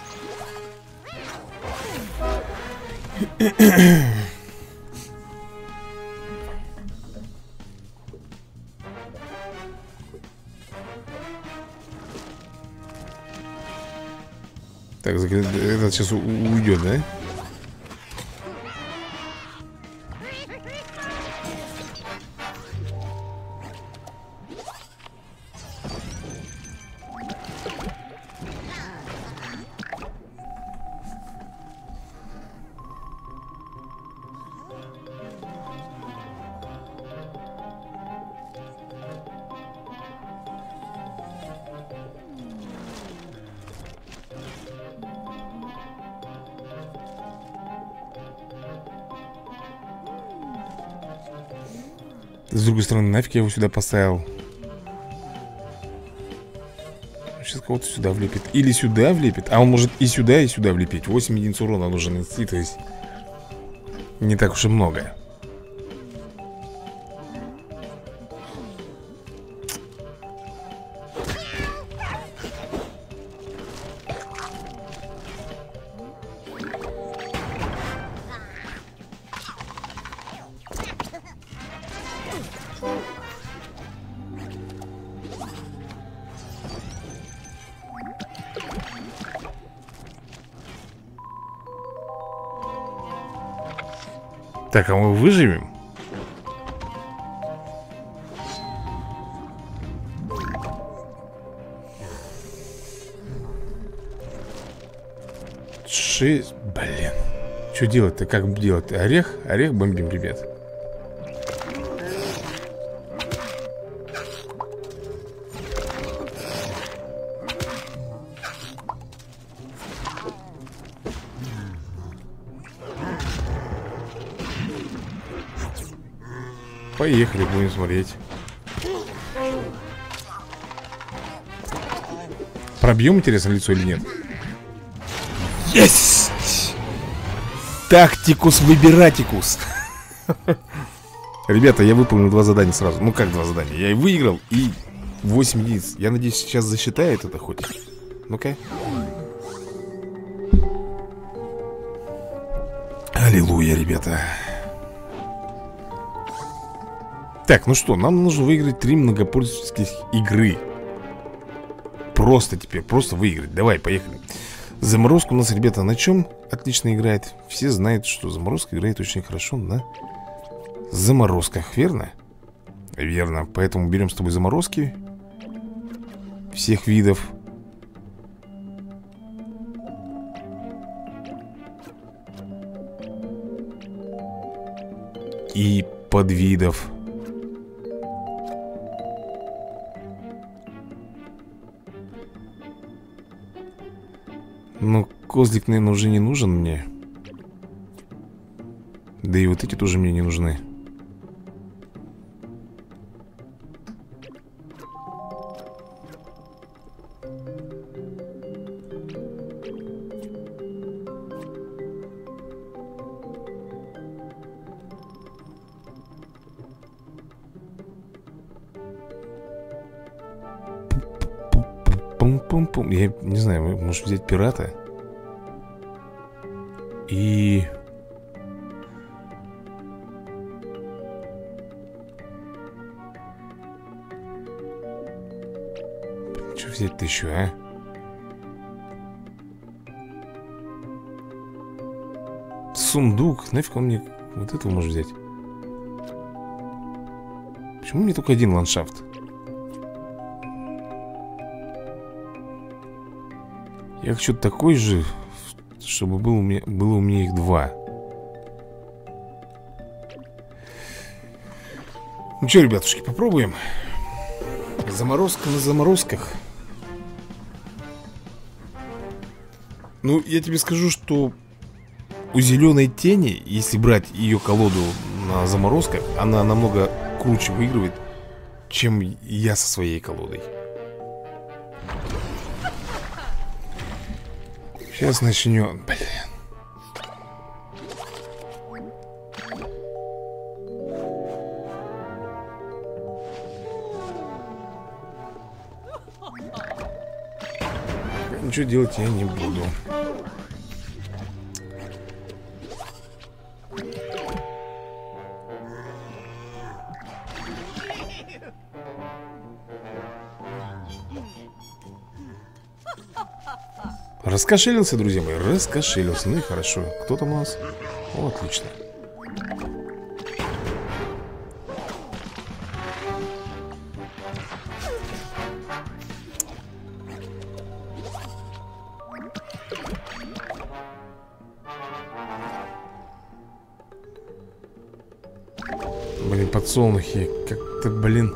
Так, этот сейчас уйдет, да? С другой стороны, нафиг я его сюда поставил. Сейчас кого-то сюда влепит. Или сюда влепит. А он может и сюда, и сюда влепить. восемь единиц урона нужно нанести, то есть не так уж и много. Так, а мы выживем? Шесть... Блин. Что делать-то? Как делать? Орех? Орех бомбим, ребят. Поехали, будем смотреть. Пробьем, интересно, лицо или нет? Есть! Тактикус выбиратикус. Ребята, я выполнил два задания сразу. Ну как два задания? Я и выиграл, и восемь единиц. Я надеюсь, сейчас засчитает это хоть. Ну-ка. Аллилуйя, ребята. Так, ну что, нам нужно выиграть три многопользовательских игры. Просто теперь, просто выиграть. Давай, поехали. Заморозка у нас, ребята, на чем отлично играет? Все знают, что заморозка играет очень хорошо на заморозках, верно? Верно, поэтому берем с тобой заморозки всех видов. И подвидов. Ну, козлик, наверное, уже не нужен мне. Да и вот эти тоже мне не нужны. Пум-пум-пум. Я не знаю, может взять пирата? И... Что взять-то еще, а? Сундук. Нафиг он мне вот этого может взять? Почему мне только один ландшафт? Я хочу такой же, чтобы был у меня, было у меня их два. Ну что, ребятушки, попробуем. Заморозка на заморозках. Ну, я тебе скажу, что у зеленой тени, если брать ее колоду на заморозках, она намного круче выигрывает, чем я со своей колодой. Сейчас начнем. Блин. Ничего делать я не буду. Раскошелился, друзья мои, раскошелился. Ну и хорошо. Кто там у нас? О, отлично. Блин, подсолнухи. Как-то, блин.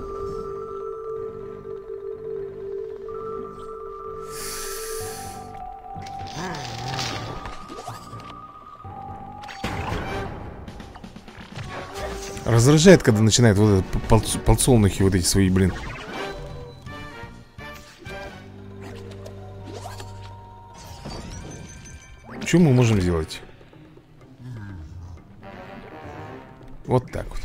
Раздражает, когда начинает вот это подсолнухи, вот эти свои, блин. что мы можем сделать? Вот так вот.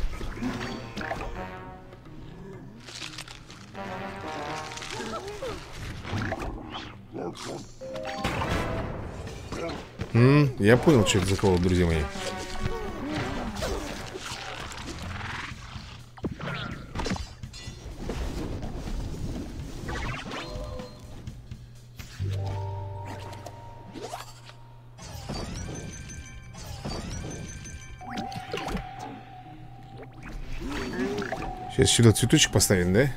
М-м, я понял, что это за кого, друзья мои. Сейчас сюда цветочек поставим, да?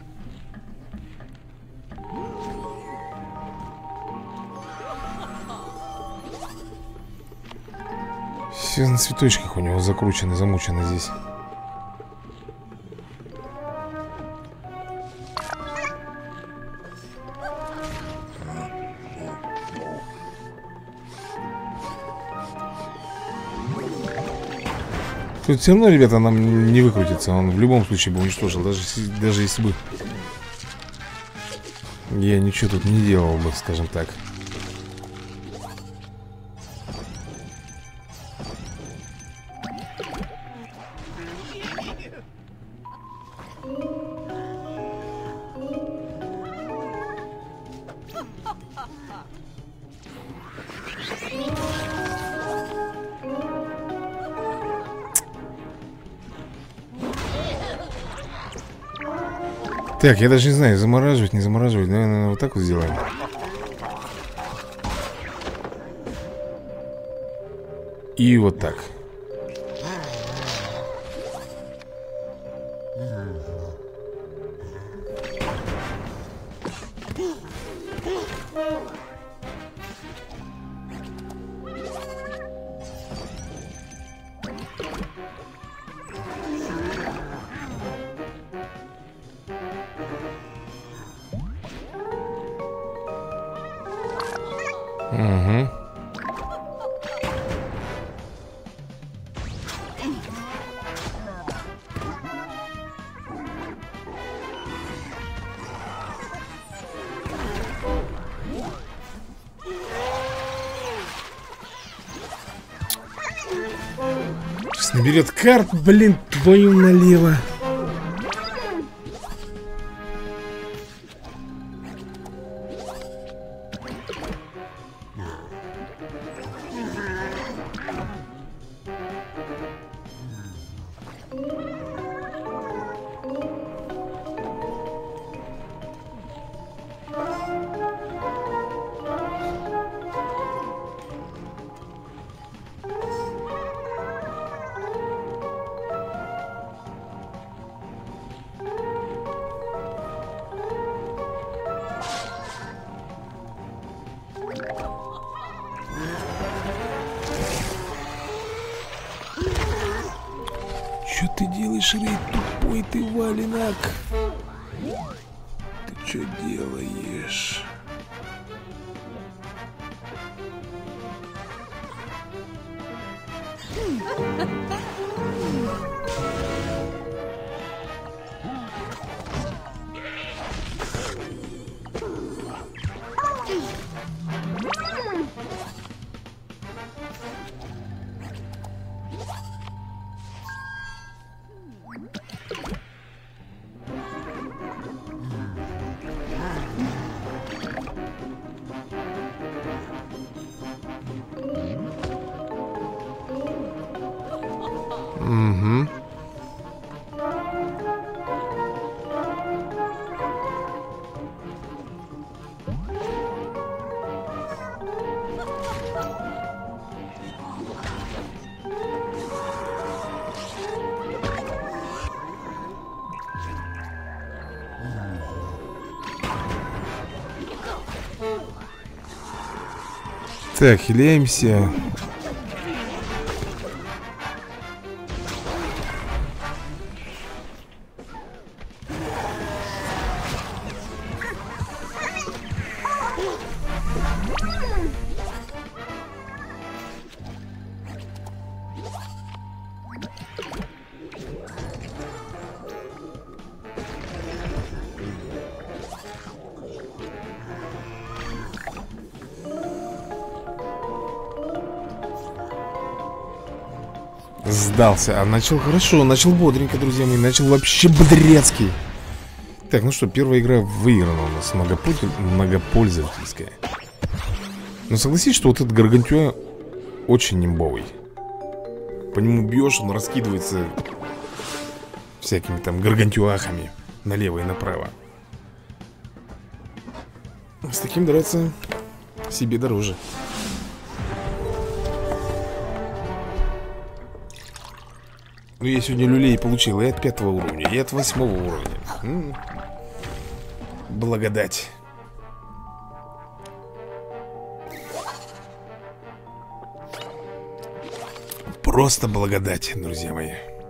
Все на цветочках у него закручено, замучено здесь. Тут все равно, ребята, нам не выкрутится. Он в любом случае бы уничтожил. Даже, даже если бы я ничего тут не делал бы, скажем так. Так, я даже не знаю, замораживать, не замораживать. Наверное, вот так вот сделаем. И вот так. Угу. Сейчас наберет карт, блин, твою налево. Что ты делаешь, Рэй, тупой ты валенок? Ты что делаешь? Угу. Так, хиляемся. Сдался, а начал хорошо, начал бодренько, друзья мои. Начал вообще бодрецкий. Так, ну что, первая игра выиграна у нас, многопользовательская. Но согласись, что вот этот Гаргантюа очень нимбовый. По нему бьешь, он раскидывается всякими там гаргантюахами налево и направо. С таким драться себе дороже. Ну, я сегодня люлей получил и от пятого уровня, и от восьмого уровня. М-м. Благодать. Просто благодать, друзья мои.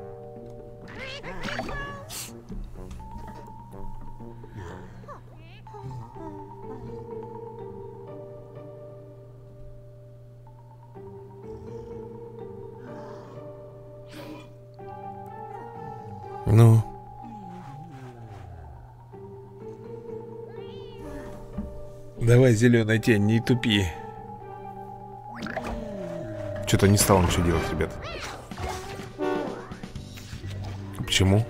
Ну. Давай, зеленая тень, не тупи. Что-то не стал ничего делать, ребят. Почему?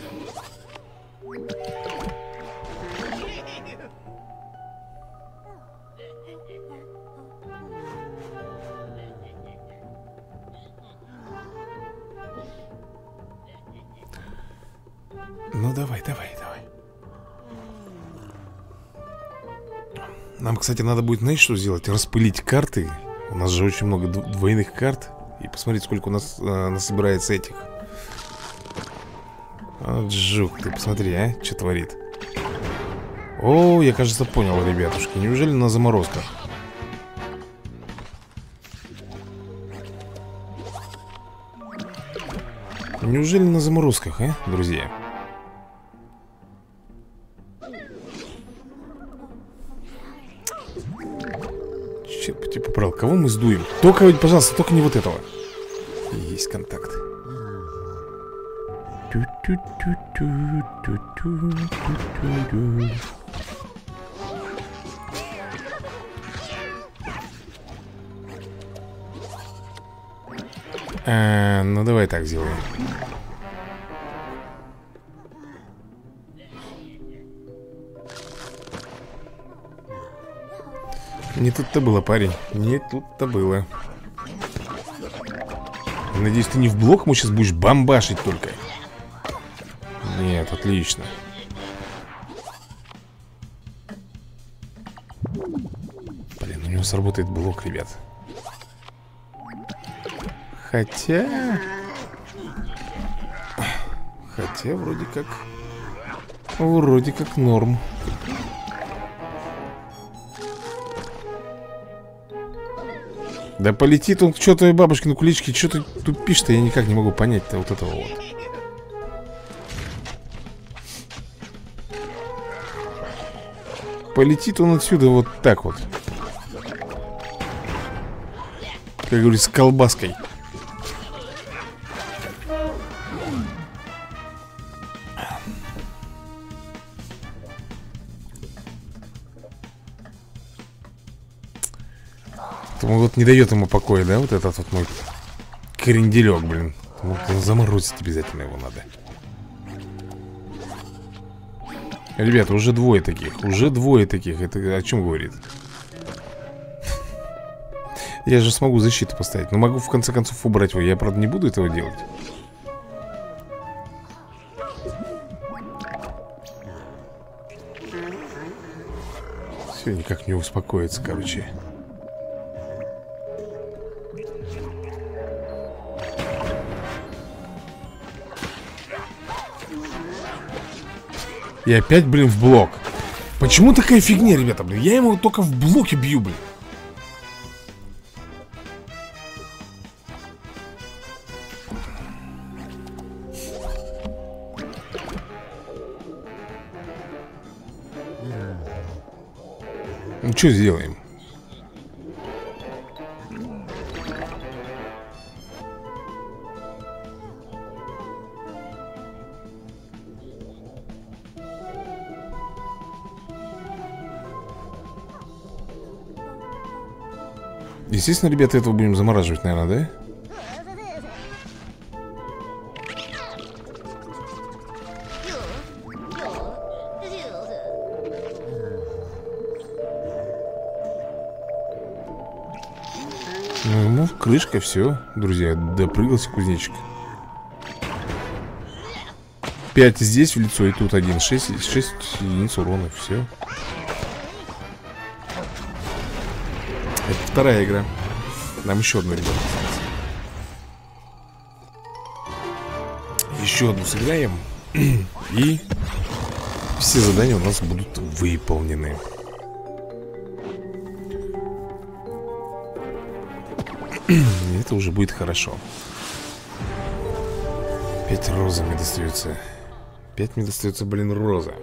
Ну давай, давай, давай. Нам, кстати, надо будет, знаешь, что сделать? Распылить карты. У нас же очень много двойных карт. И посмотреть, сколько у нас э, насобирается этих. Вот жук, ты посмотри, а, что творит. О, я, кажется, понял, ребятушки. Неужели на заморозках? Неужели на заморозках, а, друзья? Черт, типа брал. Кого мы сдуем? Только, пожалуйста, только не вот этого. Есть контакт. А, ну давай так сделаем. Не тут-то было, парень. Не тут-то было. Надеюсь, ты не в блок ему сейчас будешь бомбашить только. Нет, отлично. Блин, у него сработает блок, ребят. Хотя... Хотя вроде как... Вроде как норм. Да полетит он к чертовой бабушке на куличке. Что ты тупишь-то? Я никак не могу понять-то вот этого вот. Полетит он отсюда вот так вот. Как говорится, с колбаской. Вот не дает ему покоя, да, вот этот вот мой кренделек, блин. Вот он заморозить обязательно его надо. Ребята, уже двое таких. Уже двое таких. Это о чем говорит? Я же смогу защиту поставить. Но могу в конце концов убрать его. Я, правда, не буду этого делать. Все, никак не успокоится, короче. И опять, блин, в блок. Почему такая фигня, ребята, блин? Я ему только в блоке бью, блин. Ну, что сделаем? Естественно, ребята, этого будем замораживать, наверное, да? крышка, все, друзья, допрыгался кузнечик. Пять здесь в лицо, и тут один. Шесть, шесть единиц урона, все. Это вторая игра. Нам еще одну, ребята. Еще одну сыграем. И все задания у нас будут выполнены. И это уже будет хорошо. Пять роза мне достается. Пять мне достается, блин, роза.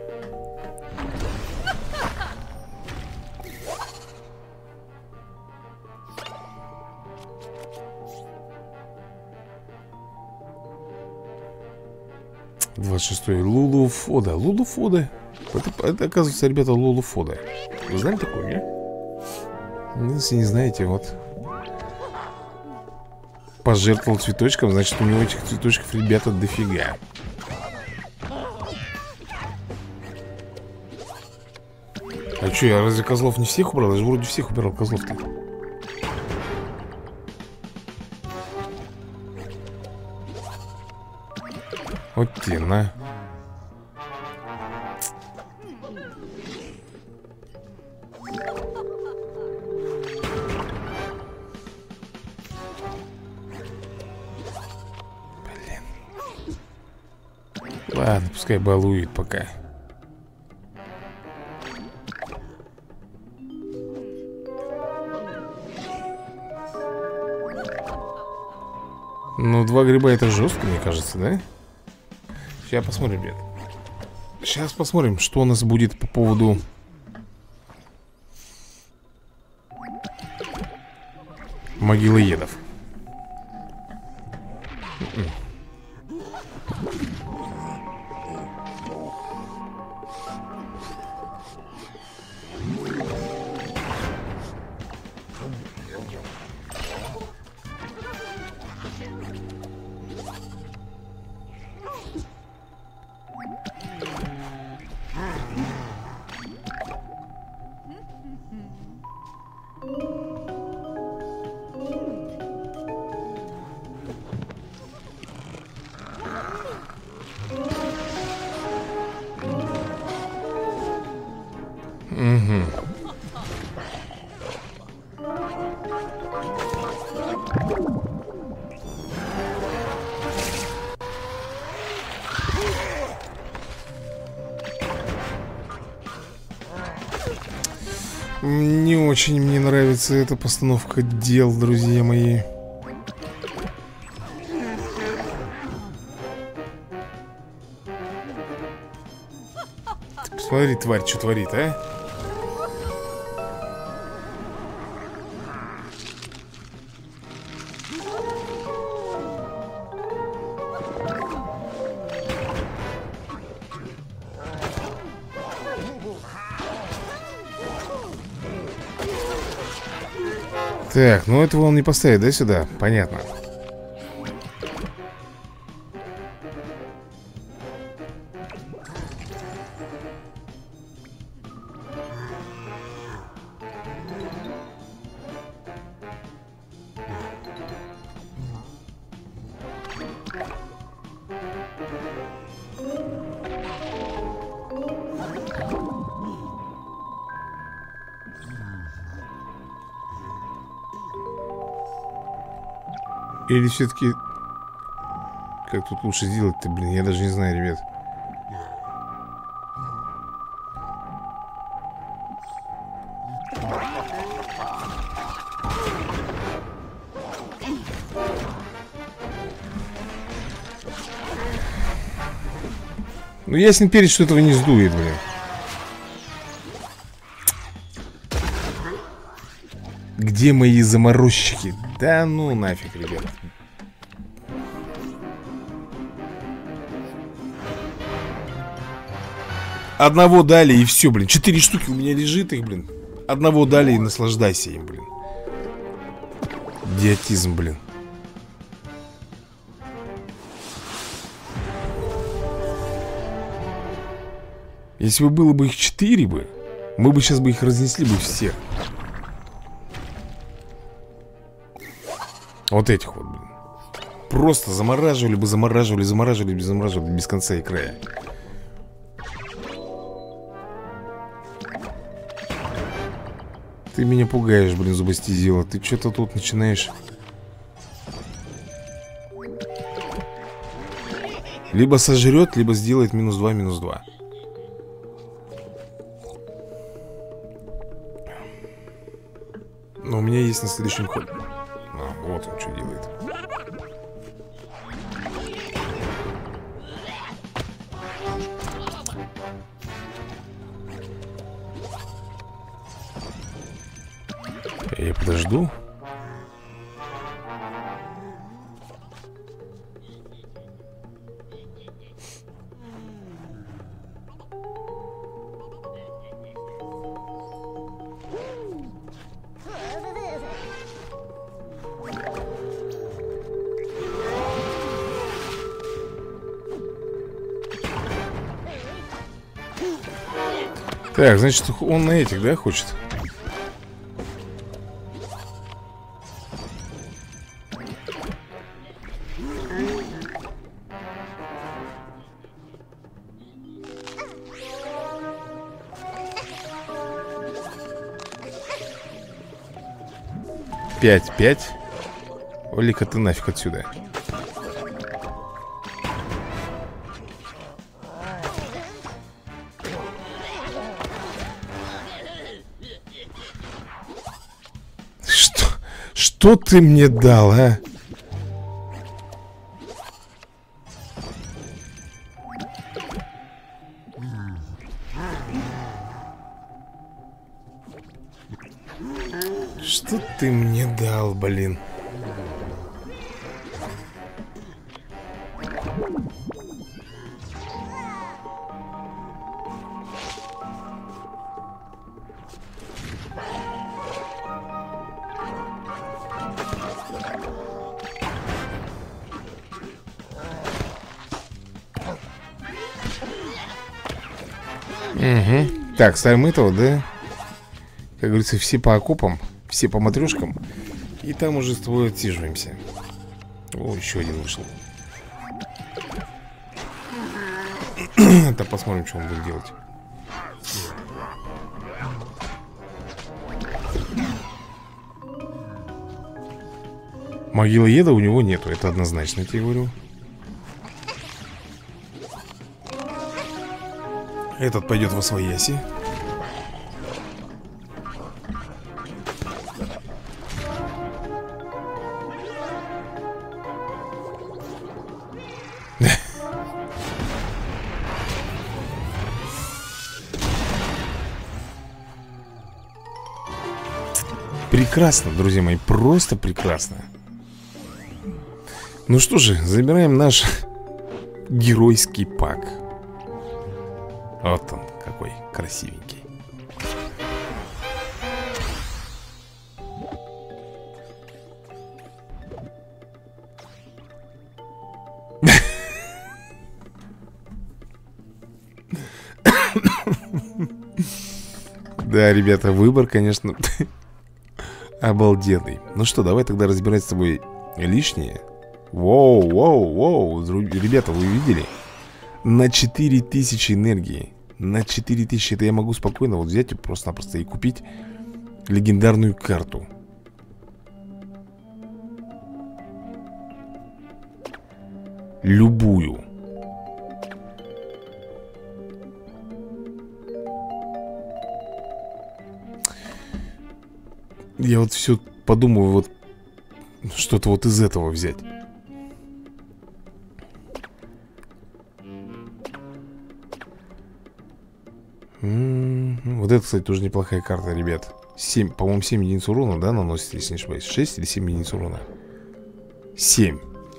двадцать шестой Лулу Фода. Лулу Фода. Это, это, оказывается, ребята, Лулу Фода. Вы знали такое, не? Ну, если не знаете, вот. Пожертвовал цветочком, значит, у него этих цветочков, ребята, дофига. А что, я разве козлов не всех убрал? Я же вроде всех убирал козлов-то. Вот те, на. Блин. Ладно, пускай балует пока. Ну, два гриба это жестко, мне кажется, да? Сейчас посмотрим, ребят. Сейчас посмотрим, что у нас будет по поводу могилоедов. Угу. Не очень мне нравится эта постановка дел, друзья мои. Ты посмотри, тварь, что творит, а? Так, ну этого он не поставит, да, сюда? Понятно. Или все-таки... Как тут лучше сделать-то, блин, я даже не знаю, ребят. Ну, ясен перец, что этого не сдует, блин. Где мои заморозчики? Да ну нафиг, ребят. Одного дали и все, блин. Четыре штуки у меня лежит их, блин. Одного дали и наслаждайся им, блин. Идиотизм, блин. Если бы было бы их четыре бы, мы бы сейчас бы их разнесли бы всех. Вот этих вот, блин. Просто замораживали бы, замораживали, замораживали, замораживали без конца и края. Ты меня пугаешь, блин, зубастизила. Ты что-то тут начинаешь... Либо сожрет, либо сделает минус два, минус два. Но у меня есть на следующем ходе. А, вот он что делает. Я подожду. Так, значит, он на этих, да, хочет? Пять, пять. Олика, ты нафиг отсюда. Что? Что ты мне дал, а? Что ты мне дал, блин? Угу. Так, ставим этого, да? Как говорится, все по окопам, все по матрешкам. И там уже с тобой отсиживаемся. О, еще один вышел. Так, посмотрим, что он будет делать. Могилоеда у него нету, это однозначно, я тебе говорю. Этот пойдет во свояси. Прекрасно, друзья мои, просто прекрасно. Ну что же, забираем наш геройский пак. Вот он, какой красивенький. Да, ребята, выбор, конечно, обалденный. Ну что, давай тогда разбирать с тобой лишнее. Воу, воу, воу. Ребята, вы видели? На четыре тысячи энергии. На четыре тысячи. Это я могу спокойно вот взять и просто-напросто и купить легендарную карту. Любую. Я вот все подумаю, вот что-то вот из этого взять. М-м-м. Вот это, кстати, тоже неплохая карта, ребят. семь, по-моему, семь единиц урона, да, наносит, если не ошибаюсь. шесть или семь единиц урона? семь.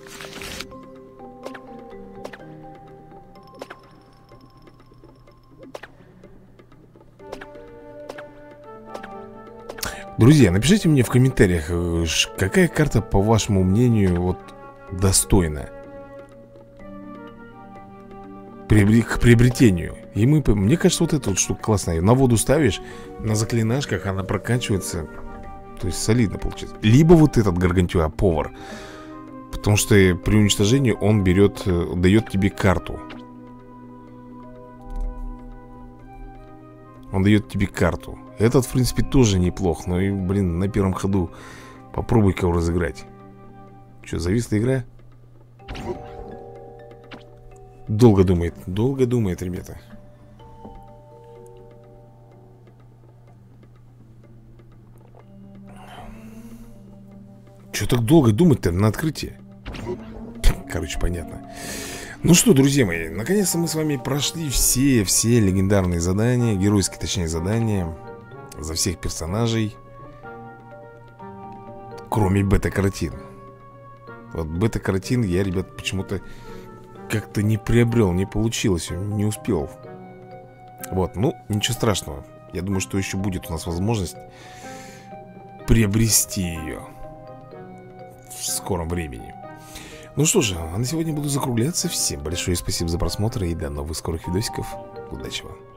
Друзья, напишите мне в комментариях, какая карта, по вашему мнению, вот достойна к приобретению. И мы, мне кажется, вот эта вот штука классная. На воду ставишь, на заклинашках она прокачивается То есть солидно получается. Либо вот этот Гаргантюа повар. Потому что при уничтожении он берет, дает тебе карту. Он дает тебе карту. Этот, в принципе, тоже неплох. Но, и, блин, на первом ходу попробуй-ка его разыграть. Что, зависла игра? Долго думает. Долго думает, ребята. Что так долго думать-то на открытие? Короче, понятно. Ну что, друзья мои, наконец-то мы с вами прошли все-все легендарные задания, геройские, точнее, задания за всех персонажей, кроме бета-каротин. Вот бета-каротин я, ребят, почему-то как-то не приобрел, не получилось, не успел. Вот, ну, ничего страшного. Я думаю, что еще будет у нас возможность приобрести ее в скором времени. Ну что же, а на сегодня буду закругляться. Всем большое спасибо за просмотр и до новых скорых видосиков. Удачи вам.